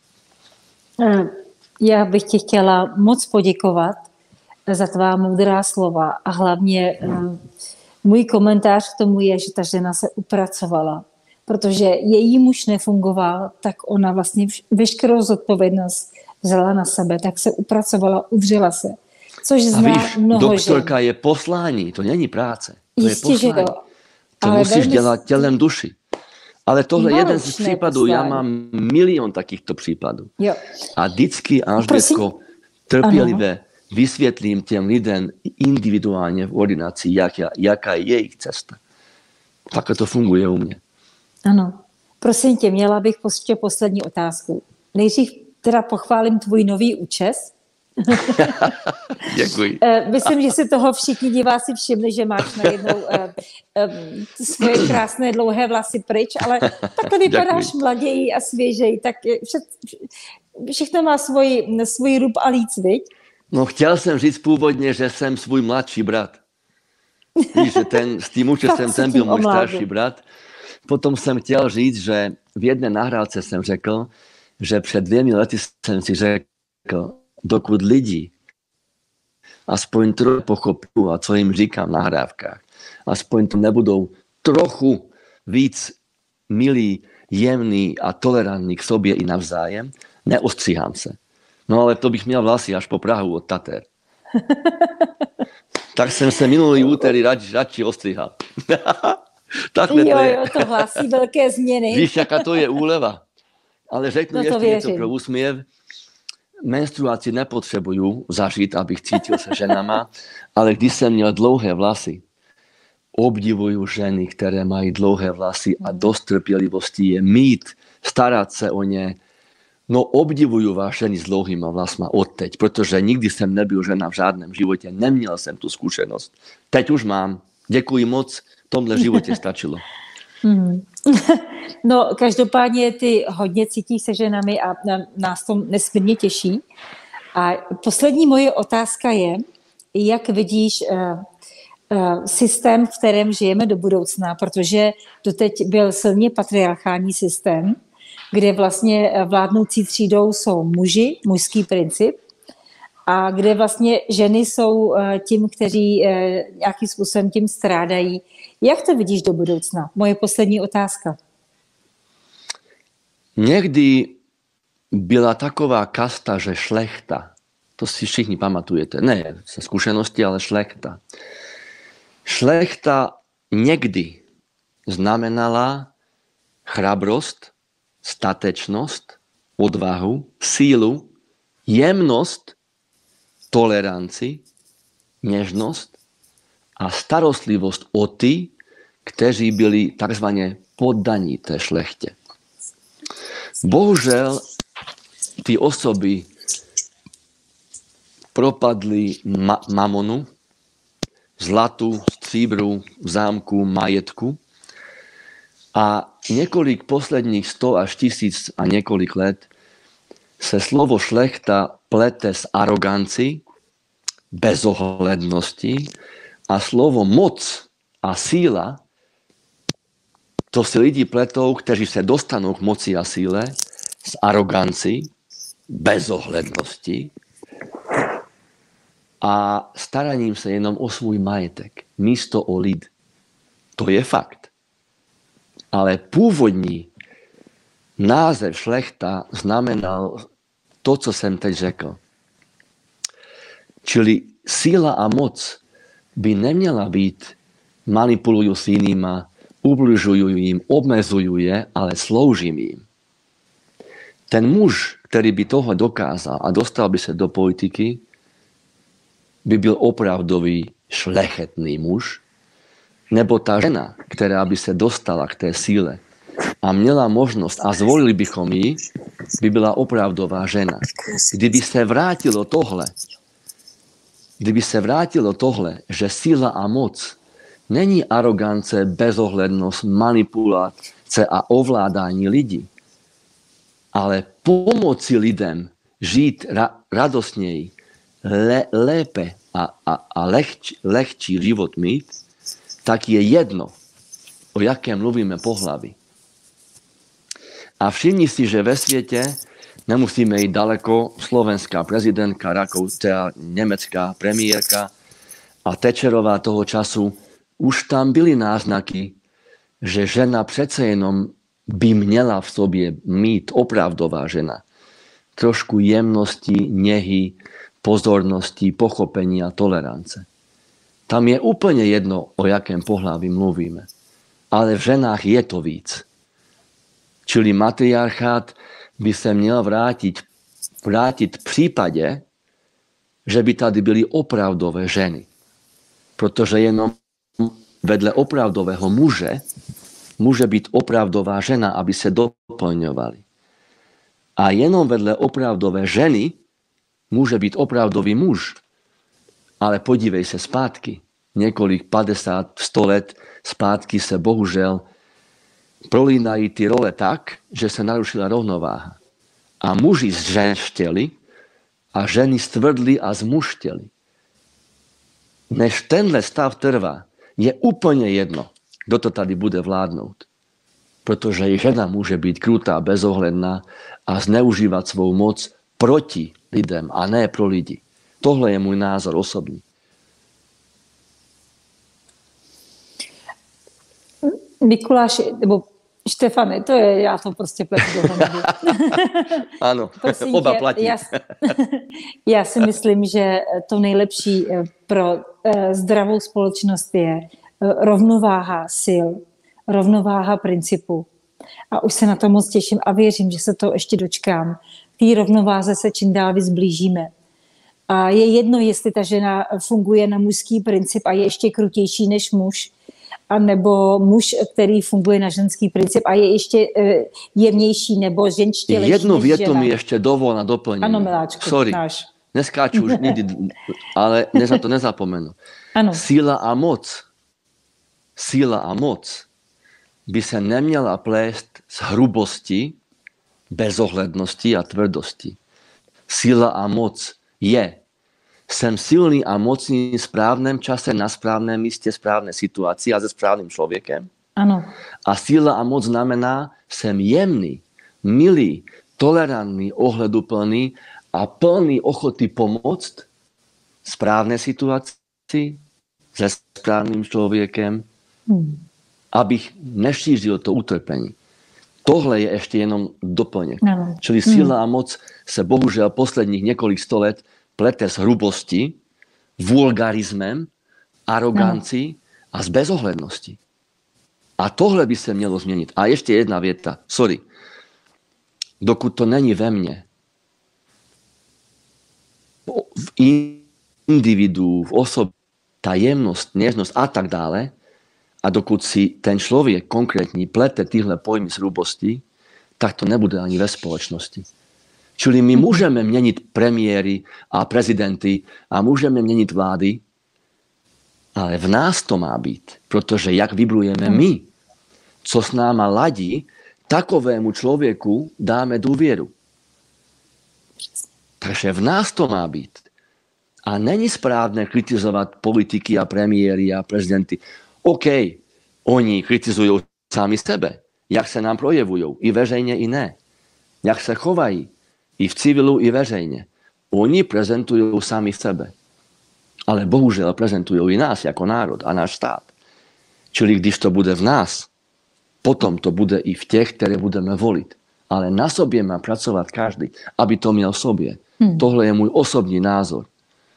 Já bych ti chtěla moc poděkovat za tvá moudrá slova a hlavně můj komentář k tomu je, že ta žena se upracovala, protože její muž nefungoval, tak ona vlastně veškerou zodpovědnost vzala na sebe, tak se upracovala, udržela se. Což zná a víš, mnoho doktorka žen. je poslání, to není práce. To Jistě, je že poslání. jo. To Ale musíš velmi... dělat tělem duši. Ale tohle je jeden z Náročné případů, poslání. já mám milion takýchto případů. Jo. A vždycky, Alžbětko, trpělivé ano. vysvětlím těm lidem individuálně v ordinaci, jak, jaká je jejich cesta. Takhle to funguje u mě. Ano. Prosím tě, měla bych ještě poslední otázku. Nejdřív teda pochválím tvůj nový účes. Děkuji. Myslím, že si toho všichni diváci všimli, že máš najednou uh, uh, svoje krásné dlouhé vlasy pryč, ale takhle vypadáš Děkuji. mlaději a svěžej, tak vše, všechno má svůj, svůj rub a líc, viď? No chtěl jsem říct původně, že jsem svůj mladší brat. Víš, že ten, s tím účesem ten byl můj starší brat. Potom jsem chtěl říct, že v jedné nahrávce jsem řekl, že před dvěmi lety jsem si řekl, dokud lidi aspoň trochu pochopí, a co jim říkám v nahrávkách, aspoň to nebudou trochu víc milí, jemný a tolerantní k sobě i navzájem, neostříhám se. No ale to bych měl vlasy až po Prahu od Tater. Tak jsem se minulý úterý radši, radši ostříhal. Takhle jo, to je. jo, to hlásí velké změny. Víš, jaká to je úleva. Ale řeknu No to ještě věřím. něco pro úsměv. Menstruaci nepotřebuju zažít, abych cítil se ženama, ale když jsem měl dlouhé vlasy, obdivuju ženy, které mají dlouhé vlasy a dost trpělivosti je mít, starat se o ně. No obdivuju vás ženy s dlouhýma vlasma odteď, protože nikdy jsem nebyl žena v žádném životě, neměl jsem tu zkušenost. Teď už mám. Děkuji moc, v tomhle životě stačilo. Hmm. No, každopádně ty hodně cítíš se ženami a nás to nesmírně těší. A poslední moje otázka je, jak vidíš uh, uh, systém, v kterém žijeme do budoucna, protože doteď byl silně patriarchální systém, kde vlastně vládnoucí třídou jsou muži, mužský princip, a kde vlastně ženy jsou tím, kteří nějakým způsobem tím strádají. Jak to vidíš do budoucna? Moje poslední otázka. Někdy byla taková kasta, že šlechta, to si všichni pamatujete, ne ze zkušenosti, ale šlechta. Šlechta někdy znamenala chrabrost, statečnost, odvahu, sílu, jemnost, toleranci, něžnost a starostlivost o ty, kteří byli takzvaně poddaní té šlechtě. Bohužel ty osoby propadly ma- mamonu, zlatu, stříbru, zámku, majetku a několik posledních sto až tisíc a několik let se slovo šlechta plete s arogancí, bezohledností a slovo moc a síla, to si lidi pletou, kteří se dostanou k moci a síle, s arogancí, bezohledností a staraním se jenom o svůj majetek, místo o lid. To je fakt. Ale původní název šlechta znamenal to, co jsem teď řekl. Čili síla a moc by neměla být manipuluju s jinýma, ubližuju jim, omezuju je, ale sloužím jim. Ten muž, který by toho dokázal a dostal by se do politiky, by byl opravdový šlechetný muž, Nebo ta žena, která by se dostala k té síle a měla možnost a zvolili bychom ji, by byla opravdová žena. Kdyby se vrátilo tohle, kdyby se vrátilo tohle, že síla a moc není arogance, bezohlednost, manipulace a ovládání lidí, ale pomoci lidem žít ra- radostněji, le- lépe a, a, a lehčí, lehčí život mít, tak je jedno, o jakém mluvíme pohlaví. A všimni si, že ve světě nemusíme jít daleko, slovenská prezidentka, Rakouska, německá premiérka a Thatcherová toho času, už tam byly náznaky, že žena přece jenom by měla v sobě mít, opravdová žena, trošku jemnosti, něhy, pozornosti, pochopení a tolerance. Tam je úplně jedno, o jakém pohlaví mluvíme. Ale v ženách je to víc. Čili matriarchát by se měl vrátit, vrátit v případě, že by tady byly opravdové ženy. Protože jenom vedle opravdového muže může být opravdová žena, aby se doplňovali. A jenom vedle opravdové ženy může být opravdový muž. Ale podívej se zpátky. Několik padesát, sto let zpátky se bohužel prolínají ty role tak, že se narušila rovnováha. A muži zženštěli a ženy stvrdli a zmuštěli. Než tenhle stav trvá, je úplně jedno, kdo to tady bude vládnout. Protože i žena může být krutá, bezohledná a zneužívat svou moc proti lidem a ne pro lidi. Tohle je můj názor osobní. Mikuláš, nebo Štefane, to je, já to prostě pletu dohromady. Ano, oba platí. Já, já si myslím, že to nejlepší pro zdravou společnost je rovnováha sil, rovnováha principu. A už se na to moc těším a věřím, že se to ještě dočkám. K té rovnováze se čím dál víc blížíme. A je jedno, jestli ta žena funguje na mužský princip a je ještě krutější než muž, a nebo muž, který funguje na ženský princip a je ještě jemnější nebo ženštělejší. Jednu větu mi ještě dovol na doplnění. Ano, miláčku, Sorry, náš. Neskáču už nikdy, ale ne za to nezapomenu. Ano. Síla a moc, síla a moc by se neměla plést z hrubosti, bezohlednosti a tvrdosti. Síla a moc je. Jsem silný a mocný v správném čase, na správném místě, správné situaci a se správným člověkem. Ano. A síla a moc znamená, jsem jemný, milý, tolerantný, ohleduplný a plný ochoty pomoct v správné situaci se správným člověkem, hmm. abych nešířil to utrpení. Tohle je ještě jenom doplněk. Ano. Čili síla hmm. a moc se bohužel posledních několik sto let plete s hrubostí, vulgarismem, arogancí no. a z bezohlednosti. A tohle by se mělo změnit. A ještě jedna věta, sorry. Dokud to není ve mně, v individu, v osobě, ta jemnost, něžnost a tak dále, a dokud si ten člověk konkrétní plete tyhle pojmy z hrubosti, tak to nebude ani ve společnosti. Čili my můžeme měnit premiéry a prezidenty a můžeme měnit vlády, ale v nás to má být, protože jak vybrujeme my, co s náma ladí, takovému člověku dáme důvěru. Takže v nás to má být. A není správné kritizovat politiky a premiéry a prezidenty. OK, oni kritizují sami sebe, jak se nám projevují, i veřejně, i ne. Jak se chovají, i v civilu, i veřejně. Oni prezentují sami sebe. Ale bohužel prezentují i nás jako národ a náš stát. Čili když to bude v nás, potom to bude i v těch, které budeme volit. Ale na sobě má pracovat každý, aby to měl v sobě. Hmm. Tohle je můj osobní názor.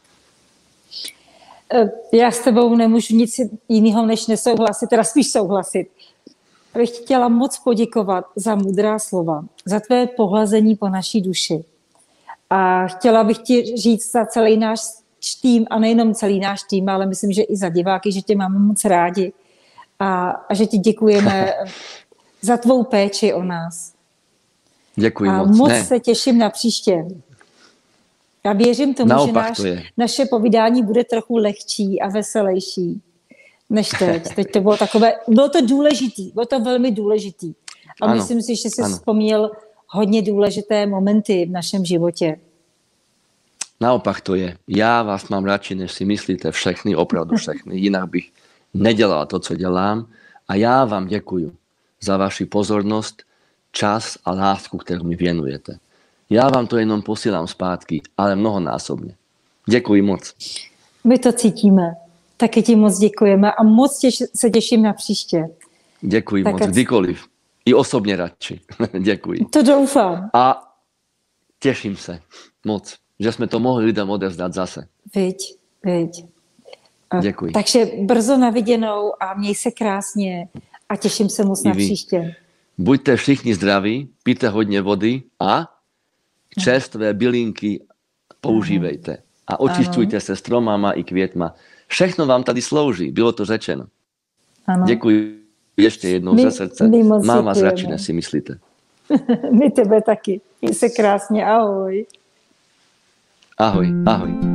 Já s tebou nemůžu nic jiného než nesouhlasit, teda spíš souhlasit. Bych chtěla moc poděkovat za moudrá slova, za tvé pohlazení po naší duši. A chtěla bych ti říct za celý náš tým, a nejenom celý náš tým, ale myslím, že i za diváky, že tě máme moc rádi. a, a že ti děkujeme za tvou péči o nás. Děkuji a moc. moc Ne. se těším na příště. Já věřím tomu, Naopak že náš, to je. naše povídání bude trochu lehčí a veselější než teď. Teď to bylo takové, bylo to důležitý, bylo to velmi důležitý. A ano, myslím si, že jsi ano. vzpomněl hodně důležité momenty v našem životě. Naopak to je. Já vás mám radši, než si myslíte všechny, opravdu všechny. Jinak bych nedělal to, co dělám. A já vám děkuju za vaši pozornost, čas a lásku, kterou mi věnujete. Já vám to jenom posílám zpátky, ale mnohonásobně. Děkuji moc. My to cítíme. Taky ti moc děkujeme a moc těš, se těším na příště. Děkuji tak moc, ať... kdykoliv. I osobně radši. Děkuji. To doufám. A těším se moc, že jsme to mohli lidem odevzdat zase. Viď, viď. Děkuji. Takže brzo na viděnou a měj se krásně a těším se moc I na vy. příště. Buďte všichni zdraví, pijte hodně vody a čerstvé bylinky používejte. A očišťujte se stromama i květma. Všechno vám tady slouží, bylo to řečeno. Ano. Děkuji ještě jednou my, ze srdce. My moc Mám vás děkujeme. radši, než si myslíte. My tebe taky. Měj se krásně, ahoj. Ahoj, ahoj.